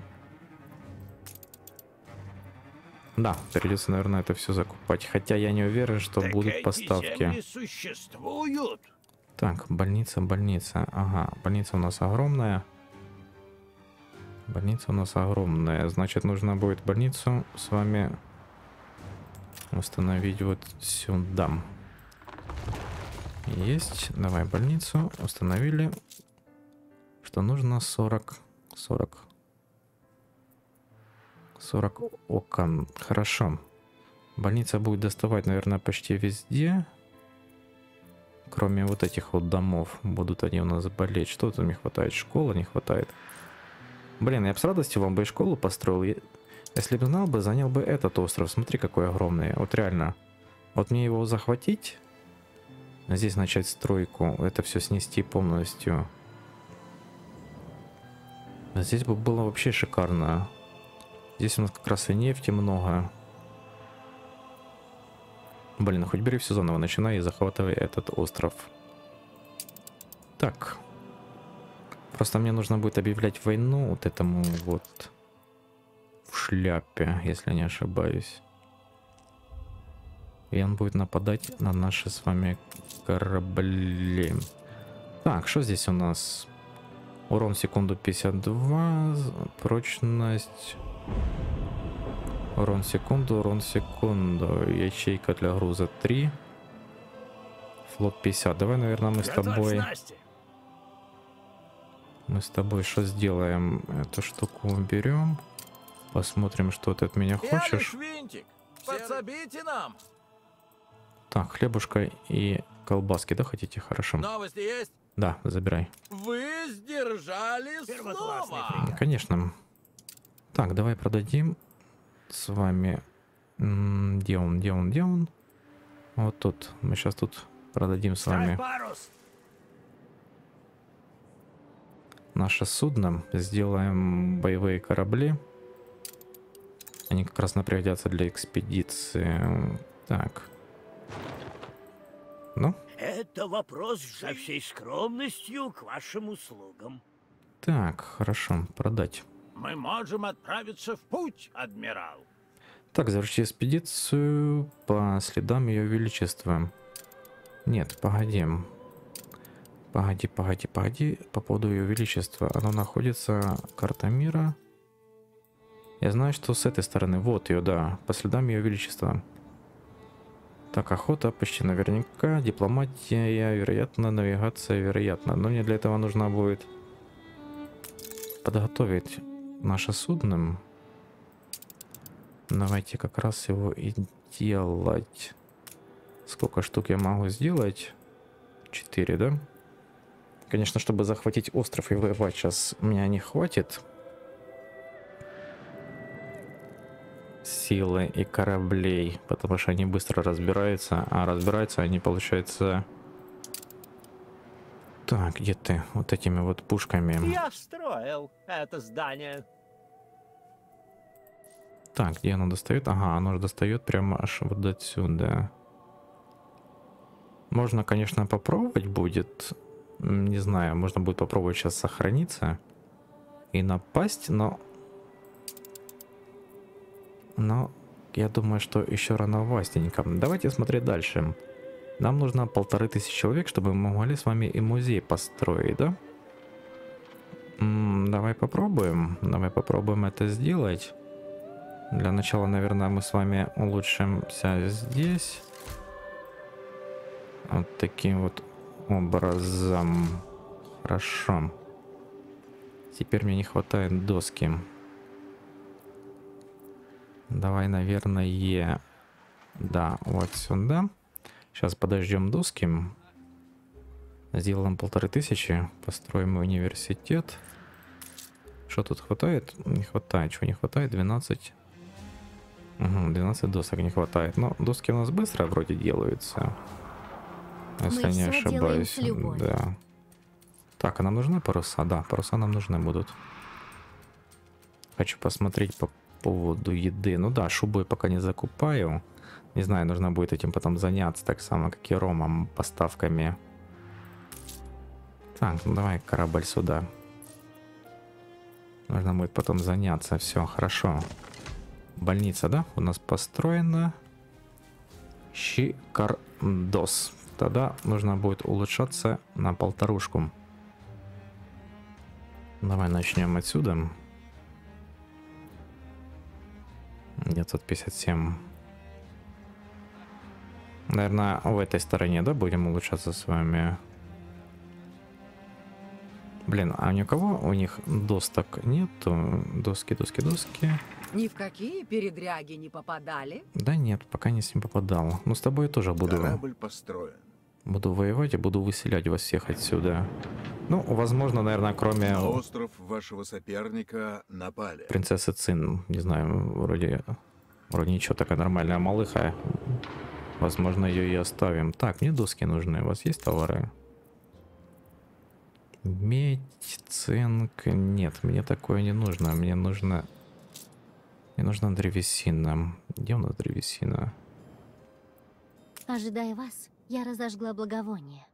Speaker 1: Да, придется, наверное, это все закупать. Хотя я не уверен, что так будут поставки.
Speaker 7: Существуют.
Speaker 1: Так, больница, больница. Ага, больница у нас огромная. Больница у нас огромная. Значит, нужно будет больницу с вами установить вот сюда. Есть. Давай больницу. Установили. Что нужно? сорок. сорок. сорок окон. Хорошо. Больница будет доставать, наверное, почти везде. Кроме вот этих вот домов. Будут они у нас болеть. Что там не хватает? Школа не хватает. Блин, я бы с радостью вам бы и школу построил. Если бы знал бы, занял бы этот остров. Смотри, какой огромный. Вот реально. Вот мне его захватить. Здесь начать стройку. Это все снести полностью. Здесь бы было вообще шикарно. Здесь у нас как раз и нефти много. Блин, хоть бери все заново, начинай и захватывай этот остров. Так. Просто мне нужно будет объявлять войну вот этому вот в шляпе, если не ошибаюсь. И он будет нападать на наши с вами корабли. Так, что здесь у нас? Урон в секунду пятьдесят два, прочность... Урон в секунду, урон в секунду. Ячейка для груза три. Флот пятьдесят. Давай, наверное, мы с тобой... Мы с тобой что сделаем? Эту штуку уберем. Посмотрим, что ты от меня хочешь.
Speaker 10: Подсобите нам.
Speaker 1: Так, хлебушка и колбаски, да, хотите? Хорошо.
Speaker 10: Новости есть?
Speaker 1: Да, забирай.
Speaker 10: Вы сдержали слово.
Speaker 1: Конечно. Так, давай продадим с вами. Где он, где он, где он? Вот тут. Мы сейчас тут продадим с вами наше судно. Сделаем боевые корабли. Они как раз пригодятся для экспедиции. Так. Ну?
Speaker 7: Это вопрос со всей скромностью к вашим услугам.
Speaker 1: Так, хорошо. Продать.
Speaker 7: Мы можем отправиться в путь, адмирал.
Speaker 1: Так, заверши экспедицию по следам Ее Величества. Нет, погоди. Погоди, погоди, погоди. По поводу Ее Величества. Оно находится... Карта мира. Я знаю, что с этой стороны. Вот ее, да. По следам Ее Величества. Так, охота почти наверняка. Дипломатия, вероятно. Навигация, вероятно. Но мне для этого нужно будет подготовить наше судно. Давайте как раз его и делать. Сколько штук я могу сделать? Четыре, да? Конечно, чтобы захватить остров и воевать сейчас меня не хватит силы и кораблей, потому что они быстро разбираются, а разбираются они, получается... Так, где ты? Вот этими вот пушками.
Speaker 7: Я строил это здание.
Speaker 1: Так, где оно достает? Ага, оно же достает прямо аж вот отсюда. Можно, конечно, попробовать будет. Не знаю, можно будет попробовать сейчас сохраниться и напасть, но... Но я думаю, что еще рановастенько. Давайте смотреть дальше. Нам нужно полторы тысячи человек, чтобы мы могли с вами и музей построить, да? М-м, давай попробуем. Давай попробуем это сделать. Для начала, наверное, мы с вами улучшимся здесь. Вот таким вот образом. Хорошо. Теперь мне не хватает доски. Давай, наверное, да, вот сюда. Сейчас подождем доски. Сделаем полторы тысячи. Построим университет. Что тут хватает? Не хватает. Чего не хватает? двенадцать. Угу, двенадцать досок не хватает. Но доски у нас быстро вроде делаются. Если
Speaker 2: Мы
Speaker 1: не
Speaker 2: все
Speaker 1: ошибаюсь. Да. Так, а нам нужны паруса? Да, паруса нам нужны будут. Хочу посмотреть по поводу еды. Ну да, шубу я пока не закупаю. Не знаю, нужно будет этим потом заняться, так само, как и ромом, поставками. Так, ну давай корабль сюда. Нужно будет потом заняться. Все, хорошо. Больница, да, у нас построена. Шикардос. Тогда нужно будет улучшаться на полторушку. Давай начнем отсюда. девятьсот пятьдесят семь. Наверное, в этой стороне, да, будем улучшаться с вами. Блин, а ни у кого у них досток нету? Доски, доски, доски.
Speaker 13: Ни в какие передряги не попадали?
Speaker 1: Да нет, пока не с ним попадал. Но с тобой я тоже буду...
Speaker 12: Корабль построен.
Speaker 1: Буду воевать и буду выселять вас всех отсюда. Ну, возможно, наверное, кроме...
Speaker 12: На остров вашего соперника напали.
Speaker 1: Принцессы Цин, не знаю, вроде... Вроде ничего, такая нормальная малыха. Возможно, ее и оставим. Так, мне доски нужны. У вас есть товары? Медь, цинк. Нет, мне такое не нужно. Мне нужно... Мне нужна древесина. Где у нас древесина?
Speaker 2: Ожидая вас, я разожгла благовоние.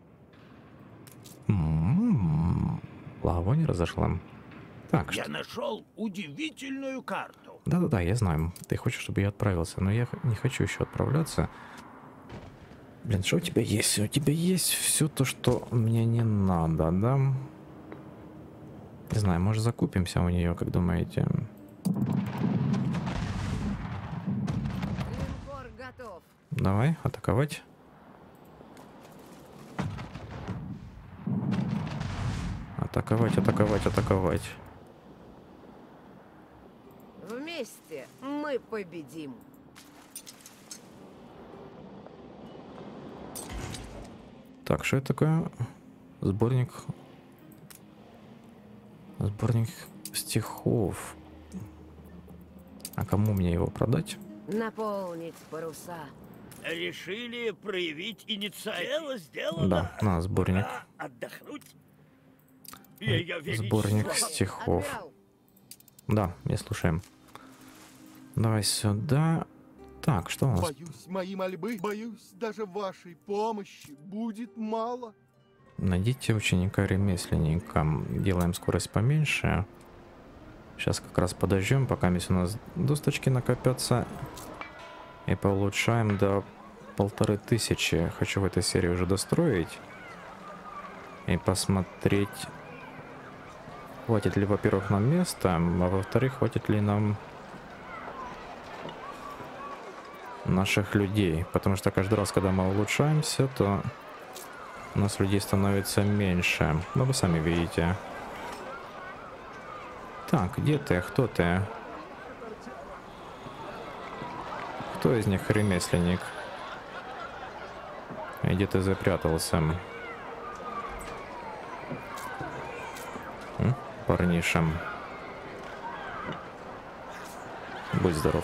Speaker 1: М-м-м. Благовоние разошла. Так,
Speaker 7: Я
Speaker 1: что...
Speaker 7: нашел удивительную карту.
Speaker 1: Да-да-да, я знаю. Ты хочешь, чтобы я отправился, но я не хочу еще отправляться. Блин, что у тебя есть? У тебя есть все то, что мне не надо, да? Не знаю, может закупимся у нее, как думаете?
Speaker 13: Линкор готов.
Speaker 1: Давай, атаковать. Атаковать, атаковать, атаковать.
Speaker 9: Вместе мы победим.
Speaker 1: Так, что это такое? Сборник... Сборник стихов. А кому мне его продать?
Speaker 9: Наполнить паруса.
Speaker 7: Решили проявить инициативу. Сделано.
Speaker 1: Да, на сборник.
Speaker 7: Пора отдохнуть. Ее
Speaker 1: Сборник
Speaker 7: Величество.
Speaker 1: стихов.
Speaker 9: Адмирал,
Speaker 1: Да, не слушаем. Давай сюда. Так, что у нас?
Speaker 6: Боюсь, мои мольбы, боюсь, даже вашей помощи будет мало.
Speaker 1: Найдите ученика-ремесленника. Делаем скорость поменьше. Сейчас как раз подождем, пока у нас досточки накопятся. И поулучшаем до полторы тысячи. Хочу в этой серии уже достроить. И посмотреть, хватит ли, во-первых, нам места, а во-вторых, хватит ли нам наших людей. Потому что каждый раз, когда мы улучшаемся, то у нас людей становится меньше. Ну, вы сами видите. Так, где ты? Кто ты? Кто из них ремесленник? И где ты запрятался? М? Парнишем. Будь здоров.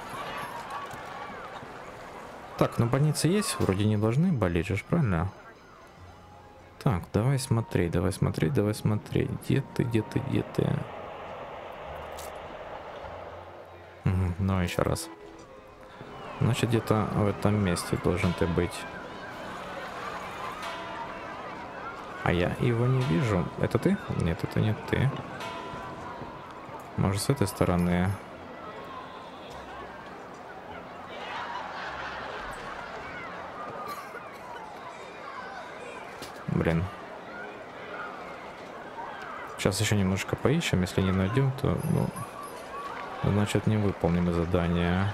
Speaker 1: Так, ну больницы есть, вроде не должны болеть же, правильно? Так, давай смотреть, давай смотреть, давай смотреть. Где ты, где ты, где ты? Угу, ну еще раз. Значит, где-то в этом месте должен ты быть. А я его не вижу. Это ты? Нет, это не ты. Может, с этой стороны? Блин. Сейчас еще немножко поищем. Если не найдем, то, ну, значит, не выполним задание.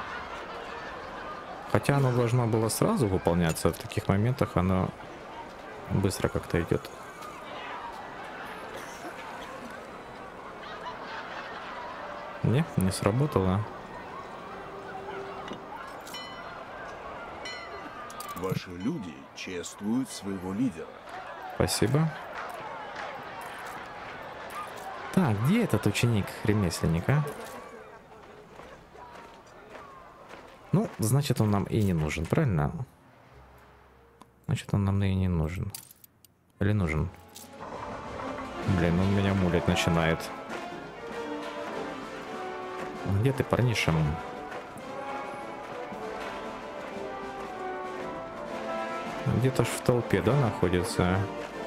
Speaker 1: Хотя оно должно было сразу выполняться. В таких моментах оно быстро как-то идет. Не, не сработало.
Speaker 12: Ваши люди чествуют своего лидера.
Speaker 1: Спасибо. Так, где этот ученик ремесленника? Ну, значит, он нам и не нужен, правильно? Значит, он нам и не нужен. Или нужен? Блин, он меня мулить начинает. Где ты, парниша? Где-то ж в толпе, да, находится?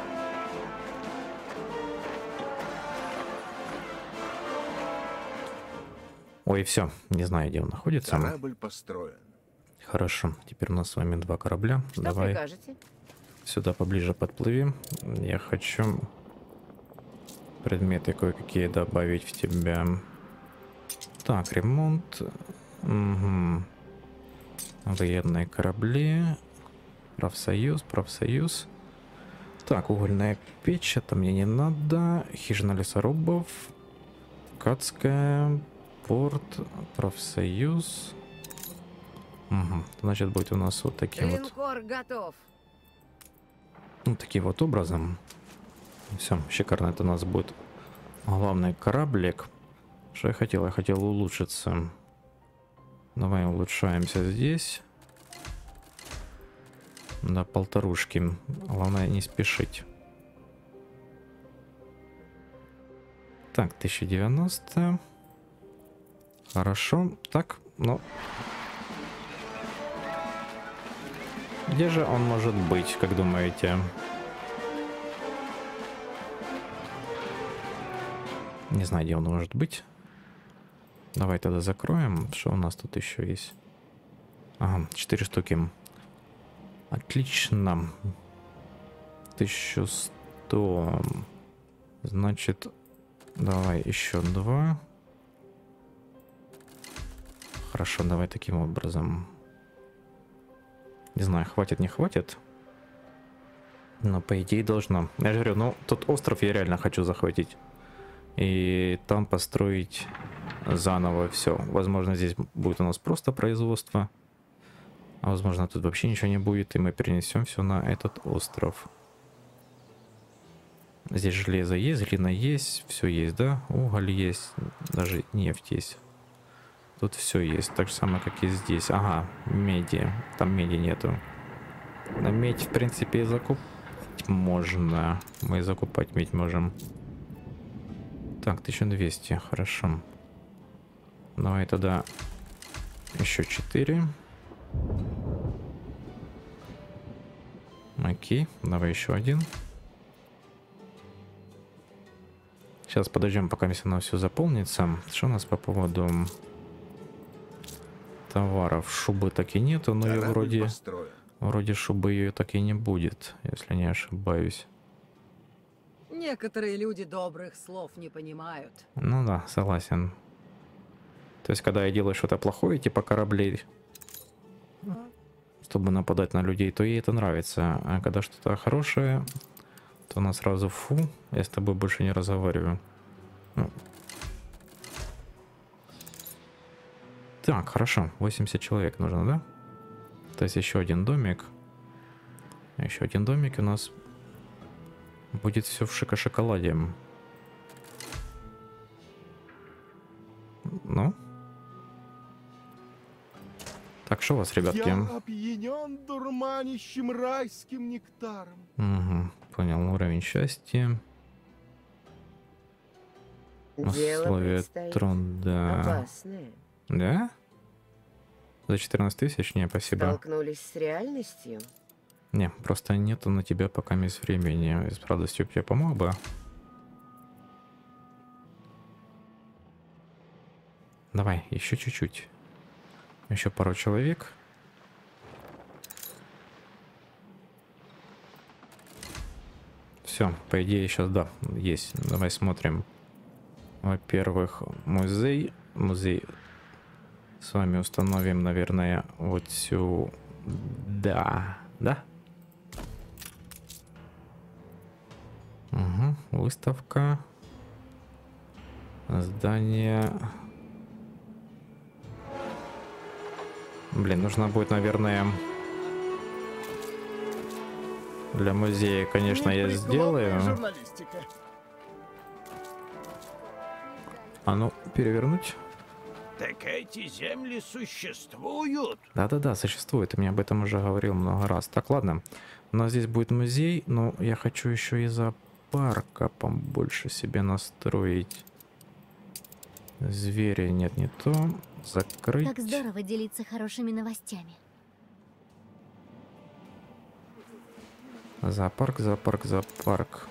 Speaker 1: Ой, все, не знаю, где он находится.
Speaker 12: Корабль построен.
Speaker 1: Хорошо, теперь у нас с вами два корабля.
Speaker 9: Что
Speaker 1: Давай
Speaker 9: прикажете?
Speaker 1: сюда поближе подплыви. Я хочу предметы кое-какие добавить в тебя. Так, ремонт. Угу. Военные корабли. Профсоюз, профсоюз. Так, угольная печь, это мне не надо. Хижина лесорубов. Ткацкая. Порт, профсоюз. Угу. Значит, будет у нас вот таким вот.
Speaker 9: Линкор готов.
Speaker 1: Ну, таким вот образом. Все, шикарно. Это у нас будет главный кораблик. Что я хотел? Я хотел улучшиться. Давай улучшаемся здесь. До полторушки. Главное не спешить. Так, тысяча девяносто. Хорошо. Так, ну... Где же он может быть, как думаете? Не знаю, где он может быть. Давай тогда закроем. Что у нас тут еще есть? Ага, четыре штуки. Отлично. тысяча сто. Значит, давай еще два. Хорошо, давай таким образом. Не знаю, хватит, не хватит. Но по идее должно. Я же говорю, ну тот остров я реально хочу захватить. И там построить заново все. Возможно, здесь будет у нас просто производство. А возможно, тут вообще ничего не будет. И мы перенесем все на этот остров. Здесь железо есть, глина есть, все есть, да? Уголь есть, даже нефть есть. Тут все есть, так же самое, как и здесь. Ага, меди. Там меди нету. На медь, в принципе, и закупать можно. Мы и закупать медь можем. Так, тысяча двести, хорошо. Давай тогда еще четыре. Окей, давай еще один. Сейчас подождем, пока оно все заполнится. Что у нас по поводу товаров? Шубы так и нету, но и вроде, вроде шубы ее так и не будет, если не ошибаюсь.
Speaker 13: Некоторые люди добрых слов не понимают.
Speaker 1: Ну да, согласен. То есть, когда я делаю что-то плохое, типа кораблей, чтобы нападать на людей, то ей это нравится. А когда что-то хорошее, то она сразу фу, я с тобой больше не разговариваю. Ну. Так, хорошо, восемьдесят человек нужно, да? То есть еще один домик. Еще один домик, и у нас будет все в шико-шоколаде. Ну? Так, что у вас, ребятки?
Speaker 6: Я опьянен дурманящим райским нектаром.
Speaker 1: Угу, понял, уровень счастья. Условия труда.
Speaker 9: Опасное.
Speaker 1: Да? За четырнадцать тысяч? Не, спасибо.
Speaker 9: Столкнулись с реальностью?
Speaker 1: Не, просто нету на тебя пока без времени. С радостью тебе помог бы. Давай, еще чуть-чуть. Еще пару человек. Все, по идее сейчас, да, есть. Давай смотрим. Во-первых, музей. Музей с вами установим, наверное, вот сюда. Да? Угу. Выставка. Здание. Блин, нужно будет, наверное, для музея, конечно, я сделаю. А ну, перевернуть.
Speaker 7: Так эти земли существуют?
Speaker 1: Да-да-да, существует. Ты мне об этом уже говорил много раз. Так, ладно. У нас здесь будет музей, но я хочу еще и зоопарка побольше себе настроить. Звери нет, не то. Закрыть.
Speaker 2: Как здорово делиться хорошими новостями.
Speaker 1: Зоопарк, зоопарк, зоопарк.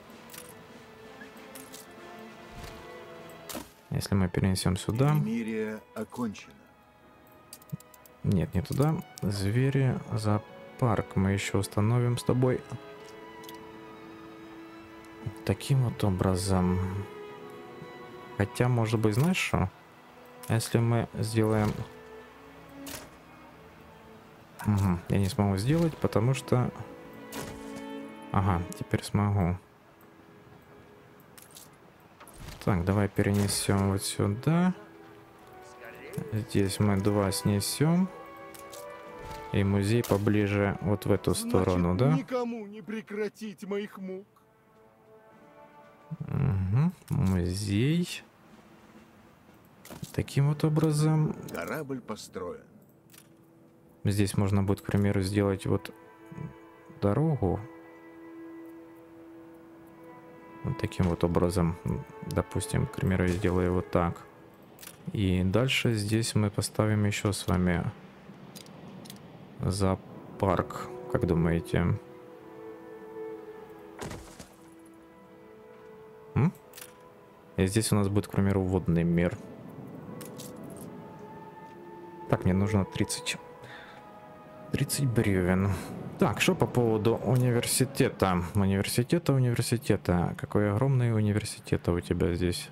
Speaker 1: Если мы перенесем сюда.
Speaker 12: Перемирие окончено.
Speaker 1: Нет, не туда. Звери, зоопарк. Мы еще установим с тобой. Таким вот образом. Хотя, может быть, знаешь что? Если мы сделаем... Угу, я не смогу сделать, потому что... Ага, теперь смогу. Так, давай перенесем вот сюда. Здесь мы два снесем. И музей поближе вот в эту сторону,
Speaker 6: Значит,
Speaker 1: да?
Speaker 6: Никому не прекратить моих мук.
Speaker 1: Угу, музей. Таким вот образом.
Speaker 12: Корабль построен.
Speaker 1: Здесь можно будет, к примеру, сделать вот дорогу. Вот таким вот образом. Допустим, к примеру, я сделаю вот так. И дальше здесь мы поставим еще с вами зоопарк. Как думаете? М? И здесь у нас будет, к примеру, водный мир. Так, мне нужно тридцать. тридцать бревен. Так, что по поводу университета? Университета, университета. Какой огромный университет у тебя здесь.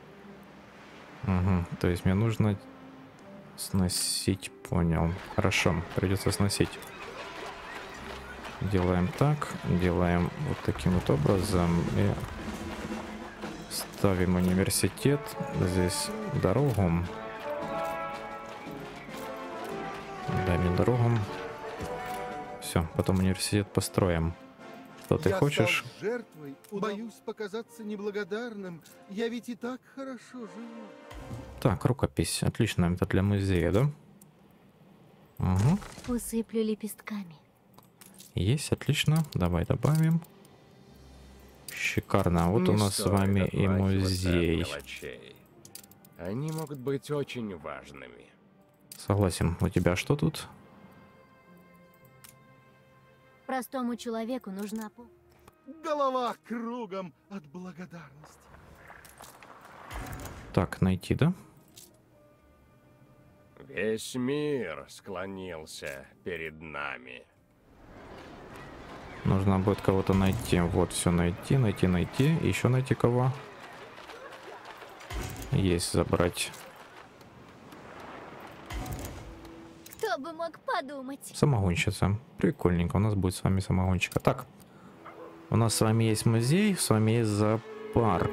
Speaker 1: Угу, то есть мне нужно сносить, понял. Хорошо, придется сносить. Делаем так, делаем вот таким вот образом. И ставим университет. Здесь дорогу. Дай мне дорогу. Все, потом университет построим. Что ты
Speaker 6: я
Speaker 1: хочешь?
Speaker 6: Стал жертвой, боюсь показаться неблагодарным. Я ведь и так хорошо живу.
Speaker 1: Так, рукопись. Отлично, это для музея, да? Угу.
Speaker 2: Усыплю лепестками.
Speaker 1: Есть, отлично. Давай добавим. Шикарно. Вот
Speaker 3: Не
Speaker 1: у нас с вами и музей.
Speaker 3: Они могут быть очень важными.
Speaker 1: Согласен. У тебя что тут?
Speaker 2: Простому человеку нужна помощь.
Speaker 6: Голова кругом от благодарности.
Speaker 1: Так, найти, да?
Speaker 3: Весь мир склонился перед нами.
Speaker 1: Нужно будет кого-то найти. Вот, все найти, найти, найти. Еще найти кого? Есть, забрать.
Speaker 2: Кто бы мог подумать?
Speaker 1: Самогонщица. Прикольненько. У нас будет с вами самогонщика. Так. У нас с вами есть музей, с вами есть зоопарк.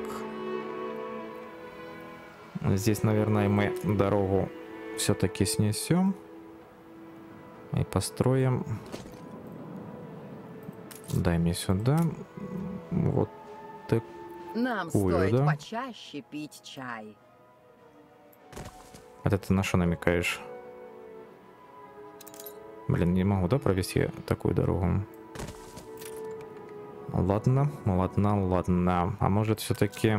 Speaker 1: Здесь, наверное, мы дорогу все-таки снесем. И построим. Дай мне сюда. Вот так.
Speaker 13: Нам
Speaker 1: Ой,
Speaker 13: стоит
Speaker 1: да?
Speaker 13: почаще пить чай.
Speaker 1: Это ты на что намекаешь? Блин, не могу, да, провести такую дорогу? Ладно, ладно, ладно. А может все-таки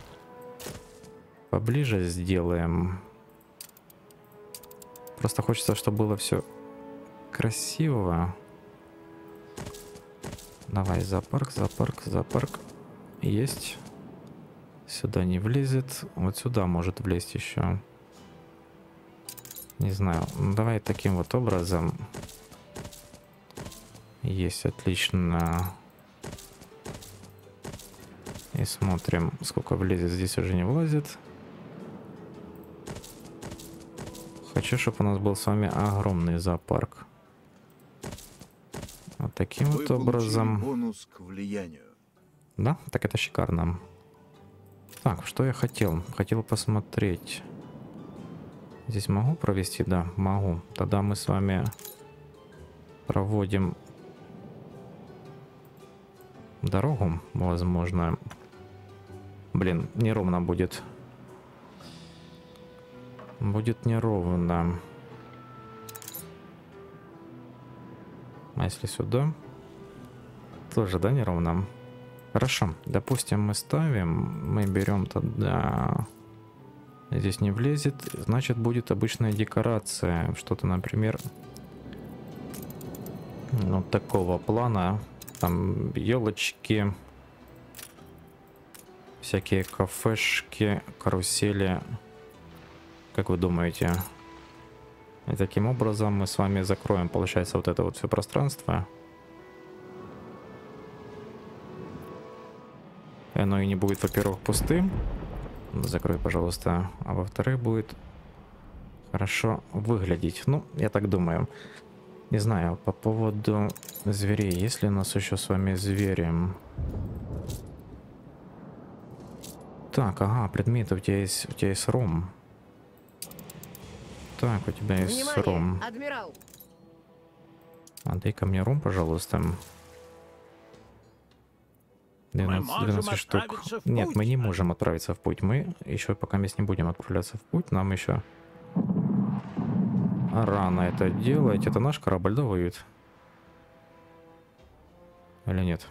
Speaker 1: поближе сделаем? Просто хочется, чтобы было все красиво. Давай, зоопарк, зоопарк, зоопарк. Есть. Сюда не влезет. Вот сюда может влезть еще. Не знаю. Ну, давай таким вот образом. Есть, отлично. И смотрим, сколько влезет. Здесь уже не влазит. Хочу, чтобы у нас был с вами огромный зоопарк. Вот таким
Speaker 12: Вы
Speaker 1: вот образом.
Speaker 12: Бонус к влиянию.
Speaker 1: Да, так это шикарно. Так, что я хотел? Хотел посмотреть. Здесь могу провести? Да, могу. Тогда мы с вами проводим дорогу, возможно. Блин, неровно будет. Будет неровно. А если сюда? Тоже, да, неровно? Хорошо. Допустим, мы ставим, мы берем тогда... Здесь не влезет, значит, будет обычная декорация. Что-то, например, ну, такого плана. Там елочки, всякие кафешки, карусели. Как вы думаете? И таким образом мы с вами закроем, получается, вот это вот все пространство. И оно и не будет, во-первых, пустым. Закрой, пожалуйста. А во-вторых, будет хорошо выглядеть. Ну, я так думаю. Не знаю, по поводу зверей. Есть ли у нас еще с вами звери? Так, ага, предметы. У тебя есть, у тебя есть ром. Так, у тебя есть
Speaker 9: Внимание,
Speaker 1: ром.
Speaker 9: адмирал!
Speaker 1: Отдай ко мне ром, пожалуйста. двенадцать, двенадцать штук. Нет, мы не можем отправиться в путь. Мы еще пока мы не будем отправляться в путь. Нам еще рано это делать. Это наш корабль, да, воюет? Или нет?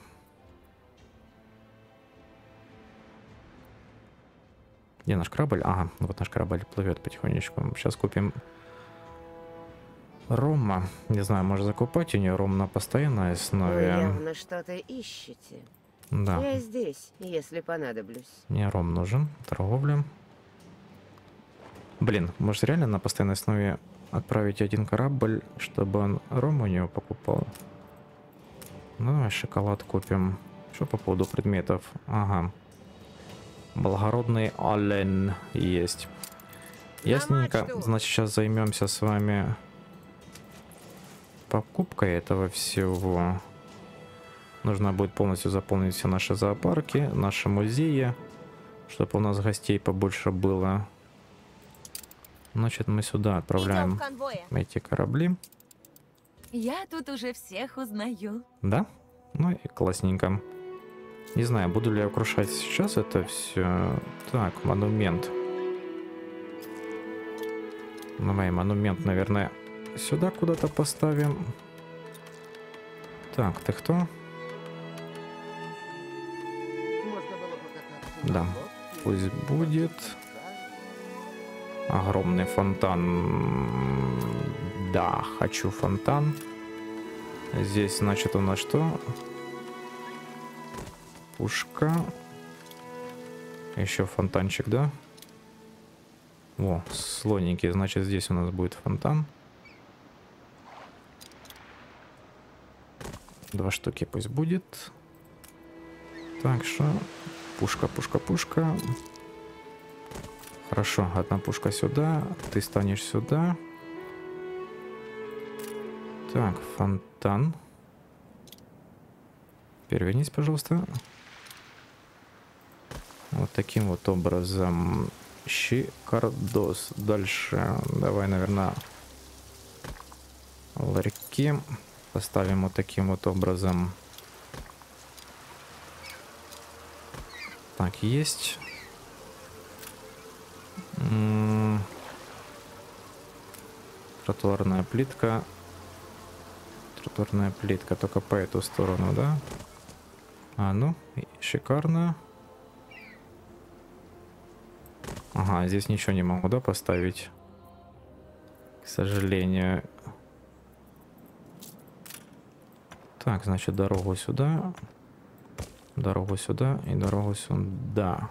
Speaker 1: Где наш корабль? Ага, вот наш корабль плывет потихонечку. Сейчас купим рома. Не знаю, можно закупать у нее ром на постоянной основе.
Speaker 9: Вы явно что-то ищете.
Speaker 1: Да.
Speaker 9: Я здесь, если понадоблюсь.
Speaker 1: Мне ром нужен. Торговля. Блин, может реально на постоянной основе отправить один корабль, чтобы он ром у него покупал? Ну, давай шоколад купим. Что по поводу предметов? Ага. Благородный олень есть. Ясненько. Значит, сейчас займемся с вами покупкой этого всего. Нужно будет полностью заполнить все наши зоопарки, наши музеи, чтобы у нас гостей побольше было. Значит, мы сюда отправляем эти корабли.
Speaker 14: Я тут уже всех узнаю.
Speaker 1: Да? Ну и классненько. Не знаю, буду ли я украшать сейчас это все. Так, монумент. Давай монумент, наверное, сюда куда-то поставим. Так, ты кто? Да, пусть будет. Огромный фонтан. Да, хочу фонтан. Здесь, значит, у нас что? Пушка. Еще фонтанчик, да? О, слоненький, значит здесь у нас будет фонтан. Два штуки пусть будет. Так что пушка, пушка, пушка. Хорошо, одна пушка сюда, ты станешь сюда. Так, фонтан. Перевернись, пожалуйста. Вот таким вот образом. Шикардос. Дальше. Давай, наверное, ларьки поставим вот таким вот образом. Так, есть. М-м- тротуарная плитка. Тротуарная плитка только по эту сторону, да? А, ну, шикарно. Ага, здесь ничего не могу, да, поставить? К сожалению. Так, значит, дорогу сюда. Дорогу сюда и дорогу сюда.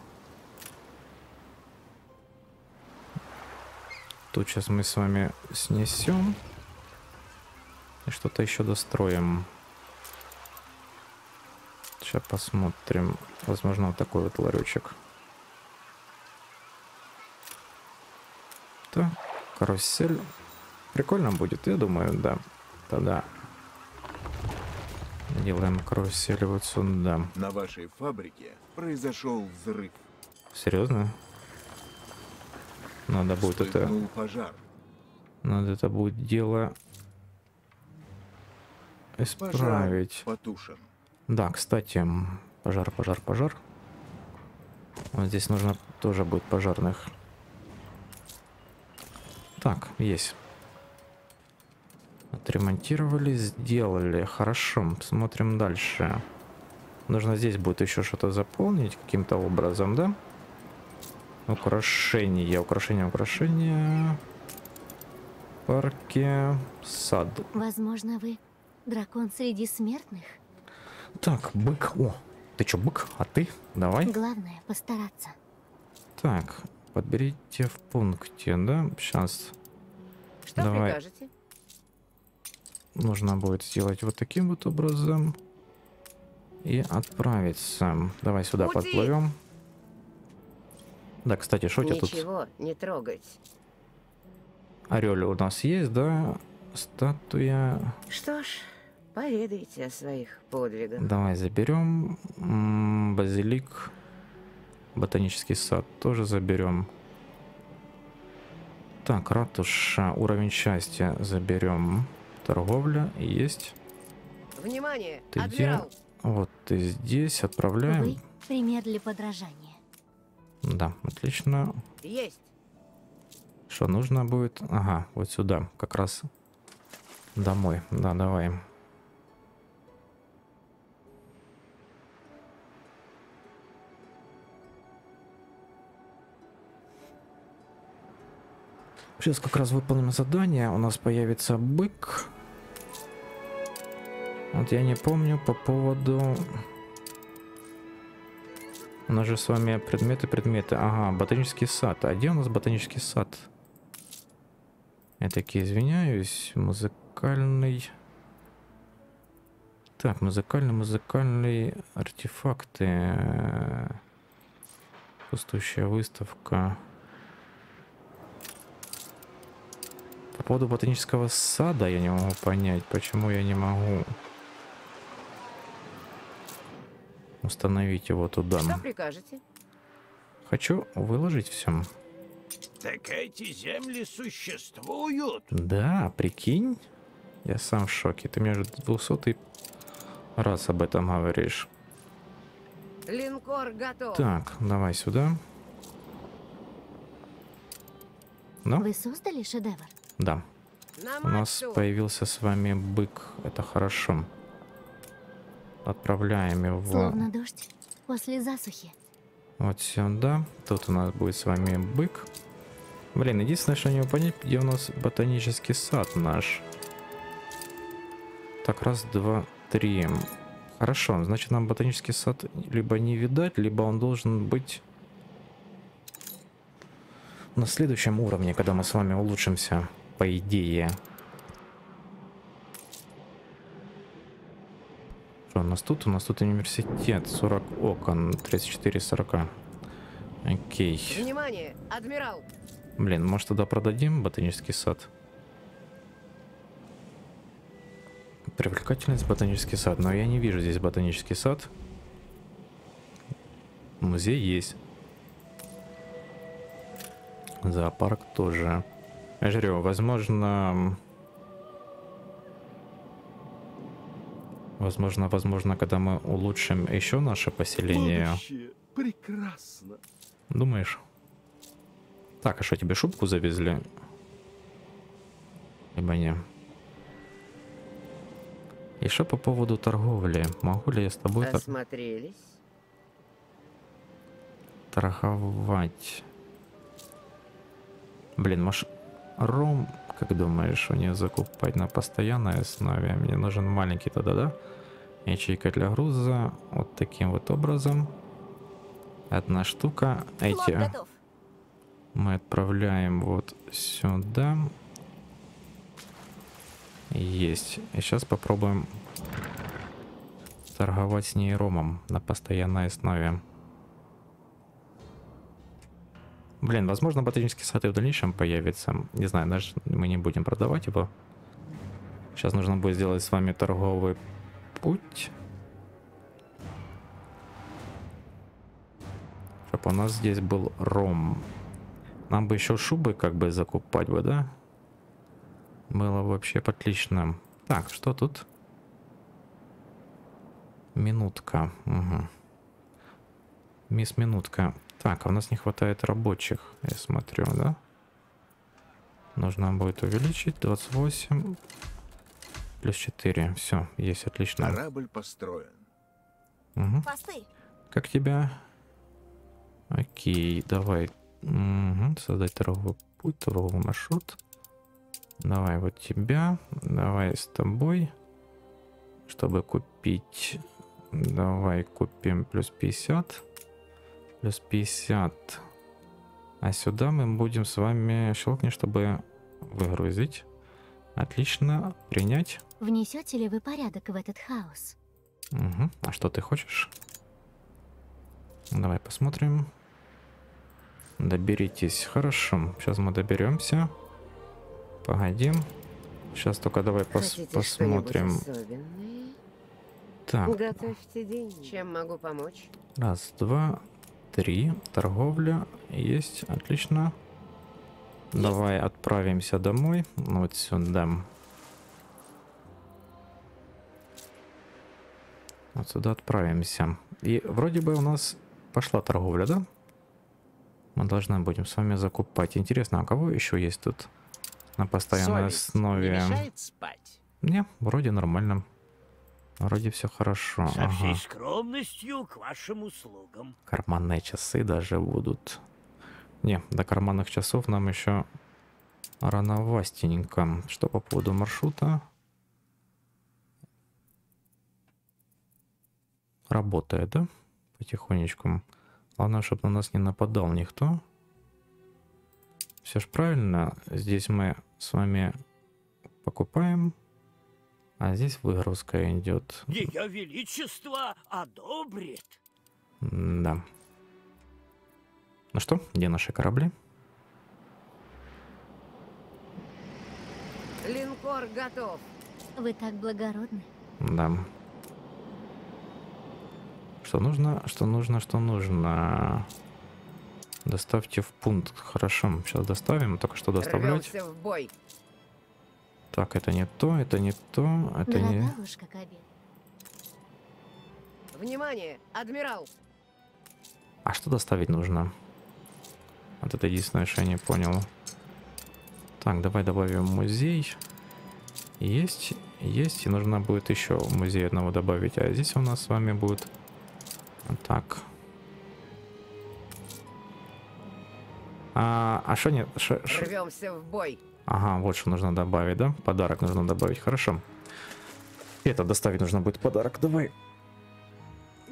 Speaker 1: Тут сейчас мы с вами снесем. И что-то еще достроим. Сейчас посмотрим. Возможно, вот такой вот ларечек. Так, карусель. Прикольно будет, я думаю, да. Тогда делаем карусель вот сюда.
Speaker 12: На вашей фабрике произошел взрыв.
Speaker 1: Серьезно? Надо будет это...
Speaker 12: пожар.
Speaker 1: Надо это будет дело исправить.
Speaker 12: Пожар потушен.
Speaker 1: Да, кстати, пожар, пожар, пожар. Вот здесь нужно тоже будет пожарных. Так, есть. Отремонтировали, сделали. Хорошо, смотрим дальше. Нужно здесь будет еще что-то заполнить каким-то образом, да? Украшения, украшения, украшения. Парки, сад.
Speaker 2: Возможно, вы дракон среди смертных?
Speaker 1: Так, бык. О, ты чё, бык? А ты? Давай.
Speaker 2: Главное постараться.
Speaker 1: Так, подберите в пункте, да? Сейчас.
Speaker 9: Что
Speaker 1: Давай.
Speaker 9: Прикажете?
Speaker 1: Нужно будет сделать вот таким вот образом. И отправиться. Давай сюда
Speaker 9: Пути.
Speaker 1: подплывем. Да, кстати, что у тебя тут?
Speaker 9: Ничего не трогать.
Speaker 1: Орёль у нас есть, да? Статуя.
Speaker 9: Что ж, поведайте о своих подвигах.
Speaker 1: Давай заберем. М-м, базилик. Ботанический сад тоже заберем. Так, ратуша. Уровень счастья заберем. Торговля есть.
Speaker 9: Внимание,
Speaker 1: Ты
Speaker 9: адмирал.
Speaker 1: где? Вот ты здесь. Отправляем.
Speaker 2: Вы пример для подражания.
Speaker 1: Да, отлично.
Speaker 9: Есть.
Speaker 1: Что нужно будет? Ага, вот сюда. Как раз домой. Да, давай. Сейчас как раз выполним задание. У нас появится бык. Вот я не помню по поводу... У нас же с вами предметы, предметы. Ага, ботанический сад. А где у нас ботанический сад? Я таки извиняюсь. Музыкальный... Так, музыкальный, музыкальный артефакты. Пустующая выставка. По поводу ботанического сада я не могу понять, почему я не могу установить его туда.
Speaker 9: Что прикажете?
Speaker 1: Хочу выложить все.
Speaker 7: Так эти земли существуют?
Speaker 1: Да, прикинь. Я сам в шоке. Ты мне уже двухсотый раз об этом говоришь.
Speaker 9: Линкор готов.
Speaker 1: Так, давай сюда. Ну?
Speaker 2: Вы создали шедевр?
Speaker 1: Да.
Speaker 9: На
Speaker 1: У нас
Speaker 9: мачту.
Speaker 1: появился с вами бык. Это хорошо. Отправляем его
Speaker 2: Словно дождь после засухи.
Speaker 1: вот сюда. Тут у нас будет с вами бык. Блин, единственное, что не могу понять, где у нас ботанический сад наш. Так, раз, два, три. Хорошо, значит, нам ботанический сад либо не видать, либо он должен быть На следующем уровне, когда мы с вами улучшимся, по идее. Что у нас тут? У нас тут университет. сорок окон. тридцать четыре сорока. Окей.
Speaker 9: Внимание, адмирал!
Speaker 1: Блин, может туда продадим ботанический сад? Привлекательность ботанический сад. Но я не вижу здесь ботанический сад. Музей есть. Зоопарк тоже. Я же говорю, возможно... Возможно, возможно, когда мы улучшим еще наше поселение.
Speaker 6: Будущее прекрасно.
Speaker 1: Думаешь? Так, а что, тебе шубку завезли? Либо не. И что по поводу торговли? Могу ли я с тобой тор...
Speaker 9: Осмотрелись?
Speaker 1: торговать? Блин, может, ром, как думаешь, у нее закупать на постоянной основе? Мне нужен маленький тогда, да? Ячейка для груза. Вот таким вот образом. Одна штука. Эти мы отправляем вот сюда. Есть. И сейчас попробуем торговать с ней ромом на постоянной основе. Блин, возможно, ботанический сад и в дальнейшем появится. Не знаю, даже мы не будем продавать его. Сейчас нужно будет сделать с вами торговый путь. Чтобы у нас здесь был ром. Нам бы еще шубы как бы закупать бы, да? Было вообще отлично. Так, что тут? Минутка. Угу. Мисс Минутка. Так, а у нас не хватает рабочих, я смотрю, да? Нужно будет увеличить. двадцать восемь плюс четыре. Все, есть, отлично.
Speaker 12: Корабль построен.
Speaker 1: Угу. Как тебя? Окей, давай. Угу. Создать торговый путь, торговый маршрут. Давай вот тебя. Давай с тобой. Чтобы купить. Давай купим плюс пятьдесят. Плюс пятьдесят. А сюда мы будем с вами щелкнуть, чтобы выгрузить. Отлично. Принять.
Speaker 2: Внесете ли вы порядок в этот хаос?
Speaker 1: Угу. А что ты хочешь? Давай посмотрим. Доберитесь. Хорошо. Сейчас мы доберемся. Погодим. Сейчас только давай пос посмотрим. Так.
Speaker 9: Готовьте деньги. Чем могу помочь?
Speaker 1: Раз, два, три. Торговля есть. Отлично. Есть. Давай отправимся домой. Вот сюда. Вот сюда отправимся. И вроде бы у нас пошла торговля, да? Мы должны будем с вами закупать. Интересно, а у кого еще есть тут на постоянной
Speaker 11: Совесть
Speaker 1: основе?
Speaker 11: не мешает спать?
Speaker 1: Не, вроде нормально. Вроде все хорошо.
Speaker 7: Со всей
Speaker 1: Ага.
Speaker 7: скромностью к вашим услугам.
Speaker 1: Карманные часы даже будут. Не, до карманных часов нам еще рановастенько. Что по поводу маршрута? Работает, да? Потихонечку. Главное, чтобы на нас не нападал никто. Все ж правильно. Здесь мы с вами покупаем. А здесь выгрузка идет.
Speaker 7: Ее Величество одобрит.
Speaker 1: Да. Ну что, где наши корабли?
Speaker 9: Линкор готов.
Speaker 2: Вы так благородны.
Speaker 1: Да. Что нужно, что нужно, что нужно. Доставьте в пункт. Хорошо, сейчас доставим. Только что доставлять.
Speaker 9: Рвемся в бой.
Speaker 1: Так, это не то, это не то, это не...
Speaker 2: Дорога ложка к обеду.
Speaker 9: Внимание, адмирал.
Speaker 1: А что доставить нужно? Вот это единственное, что я не понял. Так, давай добавим музей. Есть, есть, и нужно будет еще музей одного добавить. А здесь у нас с вами будет... Так. А, а что нет? Шо, шо...
Speaker 9: Рвемся в бой.
Speaker 1: Ага, вот что нужно добавить, да? Подарок нужно добавить, хорошо. Это доставить нужно будет подарок. Давай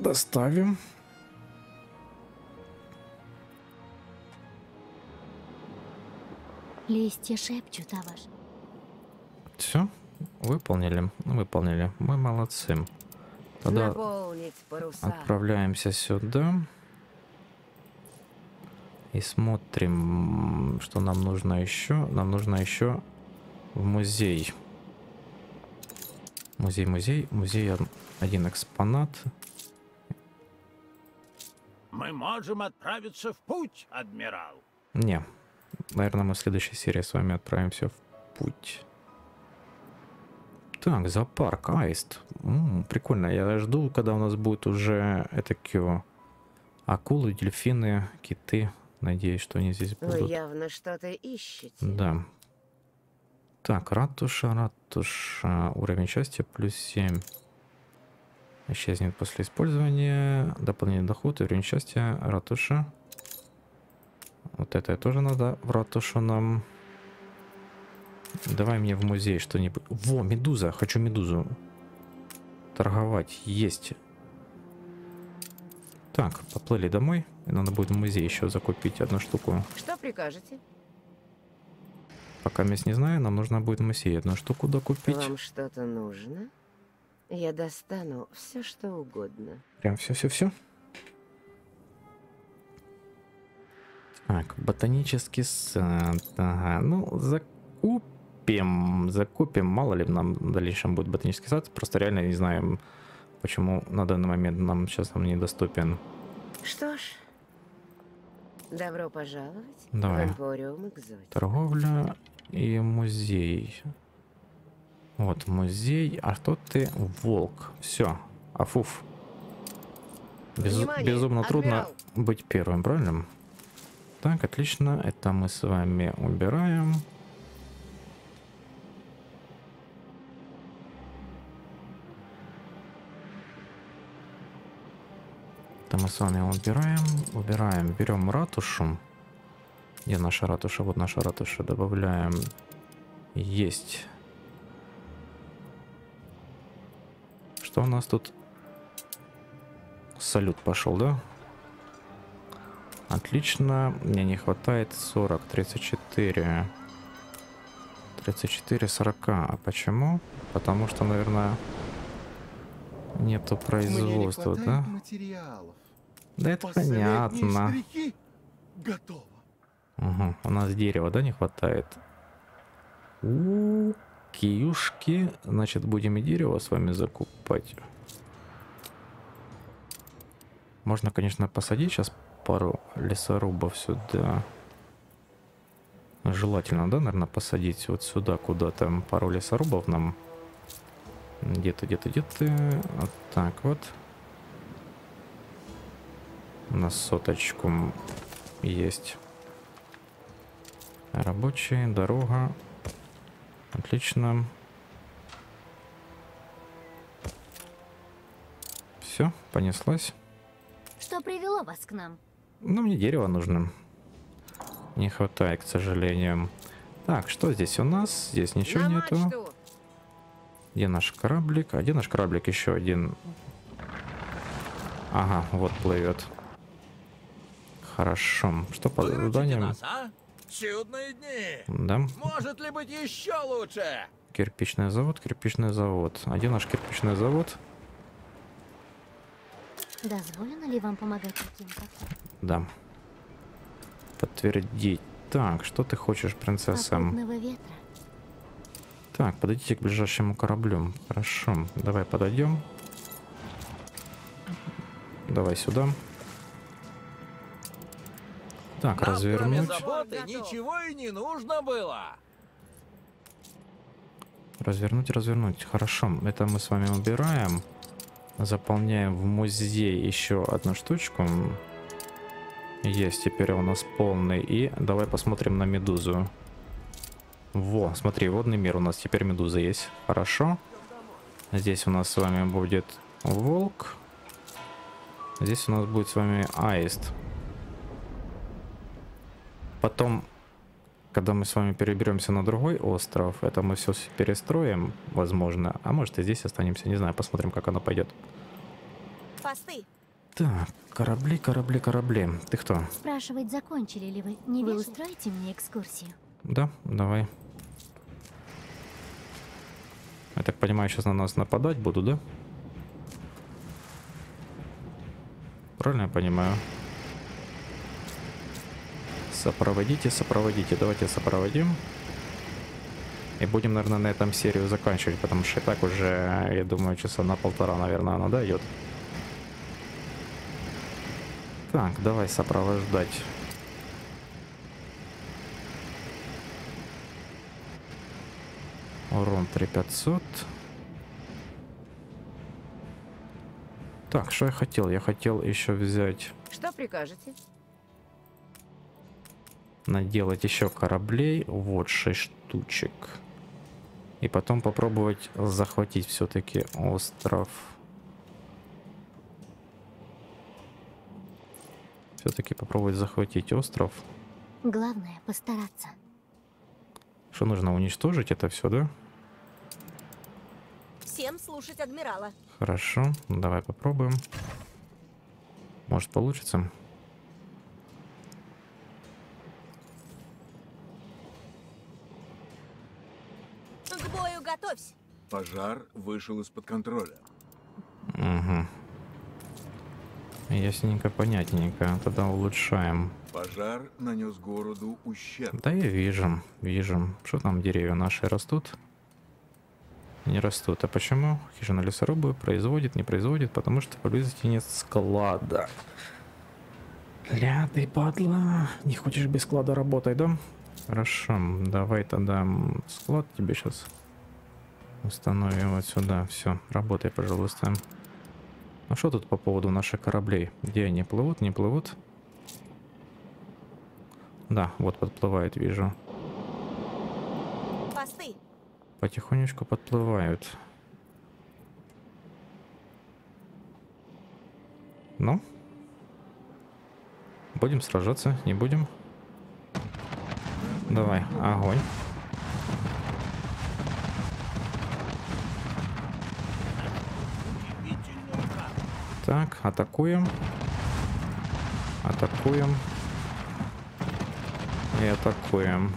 Speaker 1: доставим.
Speaker 2: Листья шепчут о ваш.
Speaker 1: Все? Выполнили? Выполнили. Мы молодцы. Тогда
Speaker 9: Наполнить паруса.
Speaker 1: отправляемся сюда. И смотрим, что нам нужно еще. Нам нужно еще в музей. Музей, музей, музей. Один экспонат.
Speaker 7: Мы можем отправиться в путь, адмирал.
Speaker 1: Не. Наверное, мы в следующей серии с вами отправимся в путь. Так, зоопарк, аист. М-м, прикольно. Я жду, когда у нас будет уже это акулы, дельфины, киты. Надеюсь, что они здесь будут.
Speaker 9: Вы явно что-то ищете.
Speaker 1: Да. Так, ратуша, ратуша. Уровень счастья плюс семь. Исчезнет после использования. Дополнительный доход, уровень счастья, ратуша. Вот это тоже надо в ратушу нам. Давай мне в музей что-нибудь. Во, медуза. Хочу медузу. Торговать. Есть. Так, поплыли домой. И надо будет в музей еще закупить одну штуку.
Speaker 9: Что прикажете?
Speaker 1: Пока я не знаю, нам нужно будет в музей одну штуку докупить.
Speaker 9: Вам что-то нужно? Я достану все, что угодно.
Speaker 1: Прям все-все-все. Так, ботанический сад. Ага, ну, закупим. Закупим. Мало ли нам в дальнейшем будет ботанический сад. Просто реально не знаем, почему на данный момент нам сейчас он недоступен.
Speaker 9: Что ж, добро пожаловать
Speaker 1: Давай.
Speaker 9: в Эмпориум Экзотик.
Speaker 1: Торговля и музей. Вот музей. А что ты? Волк. Все. Афуф. Без, безумно трудно
Speaker 9: адмирал.
Speaker 1: Быть первым, правильно? Так, отлично. Это мы с вами убираем. Это мы с вами убираем. Убираем. Берем ратушу. Где наша ратуша? Вот наша ратуша. Добавляем. Есть. Что у нас тут? Салют пошел, да? Отлично. Мне не хватает сорок, тридцать четыре. тридцать четыре сорока. А почему? Потому что, наверное, нету производства,
Speaker 6: Мне не
Speaker 1: да?
Speaker 6: материалов.
Speaker 1: Да это
Speaker 6: Последние
Speaker 1: понятно.
Speaker 6: штрихи готово.
Speaker 1: Угу. У нас дерева, да, не хватает? У киюшки. Значит, будем и дерево с вами закупать. Можно, конечно, посадить сейчас пару лесорубов сюда. Желательно, да, наверное, посадить вот сюда куда-то пару лесорубов нам. Где-то, где-то, где-то. Вот так вот. На соточку есть. Рабочая дорога. Отлично. Все, понеслась.
Speaker 2: Что привело вас к нам?
Speaker 1: Ну, мне дерево нужно. Не хватает, к сожалению. Так, что здесь у нас? Здесь ничего
Speaker 9: На
Speaker 1: нету.
Speaker 9: мачту.
Speaker 1: Где наш кораблик? А где наш кораблик? Еще один. Ага, вот плывет. Хорошо. Что по
Speaker 10: Выручите
Speaker 1: заданиям?
Speaker 10: нас, а? Чудные дни.
Speaker 1: Да.
Speaker 10: Может ли быть еще лучше?
Speaker 1: Кирпичный завод, кирпичный завод. А где наш кирпичный завод?
Speaker 2: Дозволено ли вам помогать таким, как я?
Speaker 1: Да. Подтвердить. Так, что ты хочешь, принцесса?
Speaker 2: Попутного ветра.
Speaker 1: Так, подойдите к ближайшему кораблю. Хорошо, давай подойдем. Давай сюда. Так,
Speaker 10: Нам, кроме
Speaker 1: развернуть.
Speaker 10: заботы, ничего и не нужно было.
Speaker 1: Развернуть, развернуть. Хорошо, это мы с вами убираем. Заполняем в музей еще одну штучку. Есть, теперь у нас полный. И давай посмотрим на медузу. Во, смотри, водный мир у нас теперь медуза есть. Хорошо. Здесь у нас с вами будет волк. Здесь у нас будет с вами аист. Потом, когда мы с вами переберемся на другой остров, это мы все перестроим, возможно. А может и здесь останемся, не знаю, посмотрим, как оно пойдет.
Speaker 14: Посты.
Speaker 1: Так, корабли, корабли, корабли. Ты кто?
Speaker 2: Спрашивать, закончили ли вы? Не вы устроите мне экскурсию?
Speaker 1: Да, давай. Я так понимаю, сейчас на нас нападать будут, да? Правильно я понимаю? Сопроводите, сопроводите. Давайте сопроводим. И будем, наверное, на этом серию заканчивать, потому что и так уже, я думаю, часа на полтора, наверное, она дает. Так, давай сопровождать. Урон три тысячи пятьсот. Так, что я хотел? Я хотел еще взять...
Speaker 9: Что прикажете?
Speaker 1: Наделать еще кораблей. Вот шесть штучек. И потом попробовать захватить все-таки остров. Все-таки попробовать захватить остров.
Speaker 2: Главное постараться.
Speaker 1: Что нужно уничтожить это все, да?
Speaker 15: Всем слушать адмирала.
Speaker 1: Хорошо, давай попробуем. Может получится.
Speaker 15: К бою готовься.
Speaker 12: Пожар вышел из-под контроля.
Speaker 1: Угу. Ясненько, понятненько. Тогда улучшаем.
Speaker 12: Пожар нанес городу ущерб.
Speaker 1: Да я вижу, вижу. Что там деревья наши растут? Не растут. А почему? Хижина лесорубы производит, не производит, потому что поблизости нет склада. Ля, ты падла. Не хочешь без склада работать, да? Хорошо, давай тогда склад тебе сейчас установим вот сюда. Все, работай, пожалуйста. Ну что тут по поводу наших кораблей? Где они плывут, не плывут? Да, вот подплывают, вижу.
Speaker 15: Посты.
Speaker 1: Потихонечку подплывают. Ну? Будем сражаться, не будем? Давай, огонь. Так, атакуем. Атакуем. И атакуем.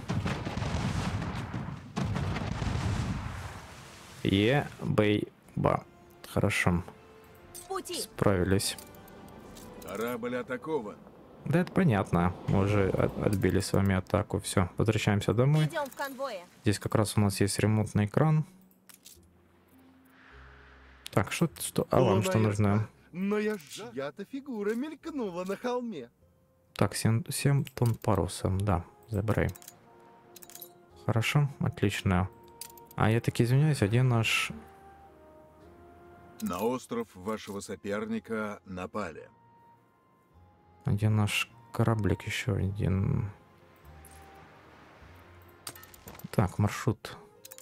Speaker 1: Е-бей-ба. Хорошо. Справились.
Speaker 12: Корабль атакован.
Speaker 1: Да, это понятно. Мы уже от- отбили с вами атаку. Все, возвращаемся домой.
Speaker 15: Идем в конвое.
Speaker 1: Здесь как раз у нас есть ремонтный кран. Так, что, что, а вам что нужно?
Speaker 6: Но я ж... Я-то фигура мелькнула на холме.
Speaker 1: Так, семь тонн паруса, да, забирай. Хорошо, отлично. А я таки извиняюсь, а где наш...
Speaker 12: На остров вашего соперника напали.
Speaker 1: Где наш кораблик еще один? Так, маршрут.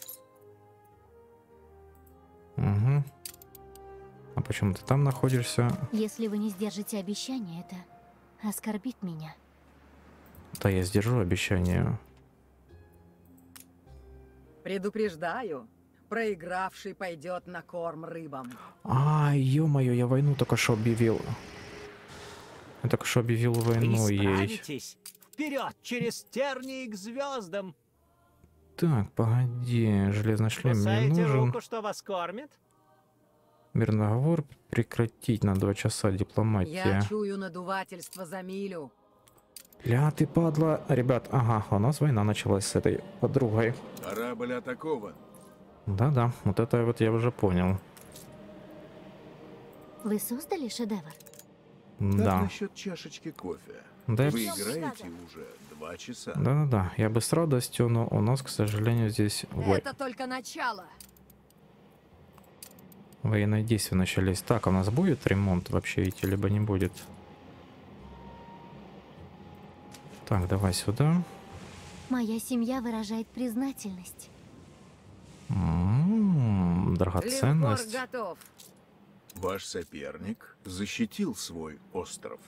Speaker 1: Угу. А почему ты там находишься?
Speaker 2: Если вы не сдержите обещание, это оскорбит меня.
Speaker 1: Да, я сдержу обещание.
Speaker 13: Предупреждаю, проигравший пойдет на корм рыбам.
Speaker 1: А, ё-моё, я войну только что объявил. Я только что объявил войну
Speaker 7: Вы
Speaker 1: ей.
Speaker 7: справитесь. Вперед, через тернии к звездам.
Speaker 1: Так, погоди, железный шлем мне
Speaker 7: Кусаете
Speaker 1: нужен.
Speaker 7: руку, что вас кормит?
Speaker 1: Мирный договор прекратить на два часа, дипломатия.
Speaker 13: Я чую надувательство за милю.
Speaker 1: Ля, ты падла. Ребят, ага, у нас война началась с этой подругой.
Speaker 12: Корабль атакован.
Speaker 1: Да-да, вот это вот я уже понял.
Speaker 2: Вы создали шедевр?
Speaker 12: Как
Speaker 1: Да.
Speaker 12: насчет чашечки кофе?
Speaker 1: Да.
Speaker 12: Вы играете уже два часа.
Speaker 1: Да-да-да, я бы с радостью, но у нас, к сожалению, здесь вой...
Speaker 13: Это только начало.
Speaker 1: военные действия начались. Так, а у нас будет ремонт вообще идти, либо не будет? Так, давай сюда.
Speaker 2: Моя семья выражает признательность.
Speaker 1: М-м-м, драгоценность.
Speaker 9: Линкор готов.
Speaker 12: Ваш соперник защитил свой остров.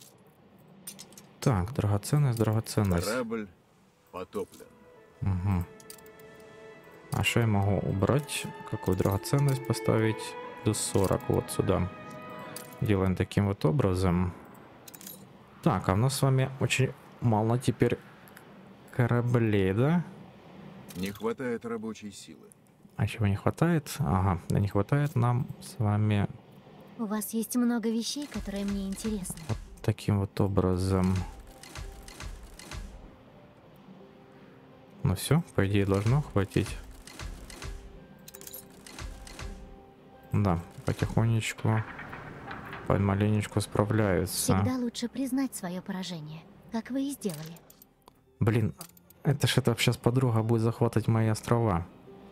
Speaker 1: Так, драгоценность, драгоценность.
Speaker 12: Корабль потоплен.
Speaker 1: Угу. А что я могу убрать? Какую драгоценность поставить? Плюс сорок вот сюда. Делаем таким вот образом. Так, а у нас с вами очень мало теперь кораблей, да?
Speaker 12: Не хватает рабочей силы.
Speaker 1: А чего не хватает? Ага, да не хватает нам с вами
Speaker 2: У вас есть много вещей, которые мне интересны.
Speaker 1: вот таким вот образом. Ну все, по идее должно хватить. Да, потихонечку, помаленечку справляются.
Speaker 2: Всегда лучше признать свое поражение, как вы и сделали.
Speaker 1: Блин, это ж это сейчас подруга будет захватывать мои острова.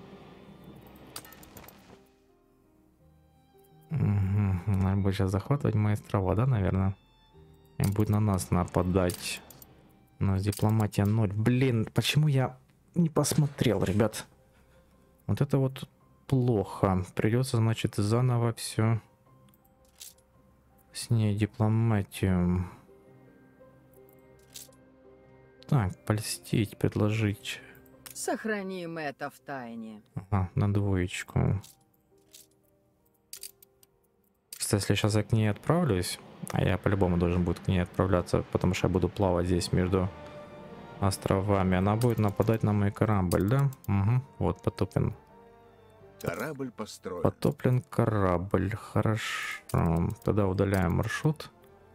Speaker 1: Угу. Она будет сейчас захватывать мои острова, да, наверное? И будет на нас нападать. У нас дипломатия ноль. Блин, почему я не посмотрел, ребят? Вот это вот плохо. Придется, значит, заново все с ней дипломатию. Так, польстить, предложить.
Speaker 13: Сохраним это в тайне.
Speaker 1: Ага, на двоечку. Кстати, если сейчас я к ней отправлюсь, а я по-любому должен будет к ней отправляться, потому что я буду плавать здесь между островами, она будет нападать на мой корабль, да? Угу, вот, потоплен.
Speaker 12: Корабль построен.
Speaker 1: Потоплен корабль, хорошо. Тогда удаляем маршрут.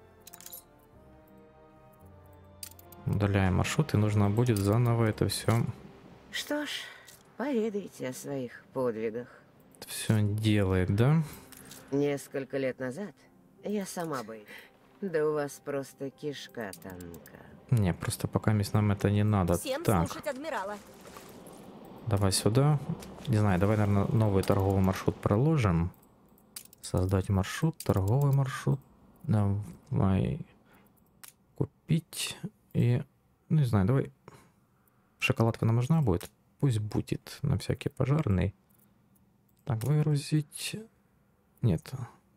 Speaker 1: Удаляем маршрут, и нужно будет заново это все.
Speaker 9: Что ж, поведайте о своих подвигах.
Speaker 1: Все делает, да?
Speaker 9: Несколько лет назад я сама бы... Да у вас просто кишка тонка.
Speaker 1: Не, просто пока нам это не надо.
Speaker 15: Всем
Speaker 1: Так,
Speaker 15: слушать адмирала.
Speaker 1: давай сюда. Не знаю, давай, наверное, новый торговый маршрут проложим. Создать маршрут, торговый маршрут. Давай купить. И, ну, не знаю, давай. Шоколадка нам нужна будет? Пусть будет на всякий пожарный. Так, выгрузить. Нет.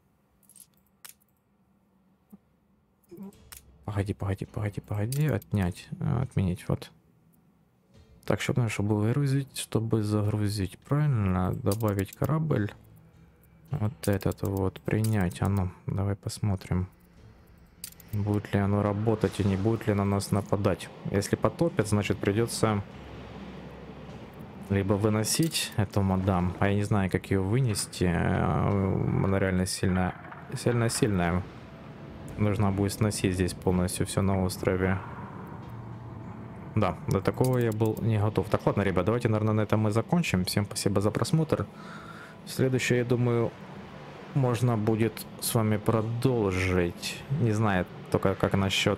Speaker 1: Погоди, погоди, погоди, погоди. Отнять, отменить, вот. Так, чтобы, чтобы выгрузить, чтобы загрузить. Правильно? Добавить корабль. Вот этот вот. Принять. А ну, давай посмотрим. Будет ли оно работать и не будет ли на нас нападать. Если потопят, значит придется либо выносить эту мадам. А я не знаю, как ее вынести. Она реально сильно, сильно сильная. Нужно будет сносить здесь полностью все на острове. Да, до такого я был не готов. Так, ладно, ребят, давайте, наверное, на этом мы закончим. Всем спасибо за просмотр. Следующее, я думаю, можно будет с вами продолжить. Не знаю только, как насчет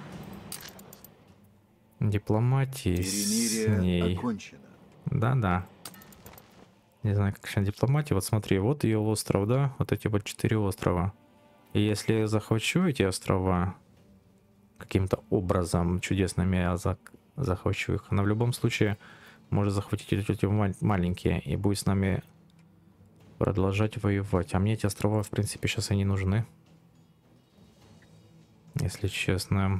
Speaker 1: дипломатии с ней. Да-да. Не знаю, как насчет дипломатии. Вот смотри, вот ее остров, да? Вот эти вот четыре острова. И если я захвачу эти острова каким-то образом чудесным, я за... захвачу их. Она в любом случае может захватить эти маленькие и будет с нами продолжать воевать. А мне эти острова, в принципе, сейчас и не нужны. Если честно.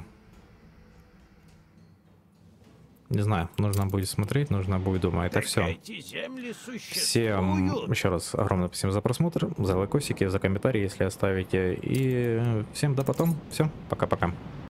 Speaker 1: Не знаю, нужно будет смотреть, нужно будет думать. Это все. Всем еще раз огромное спасибо за просмотр, за лайкосики, за комментарии, если оставите. И всем до потом. Все, пока-пока.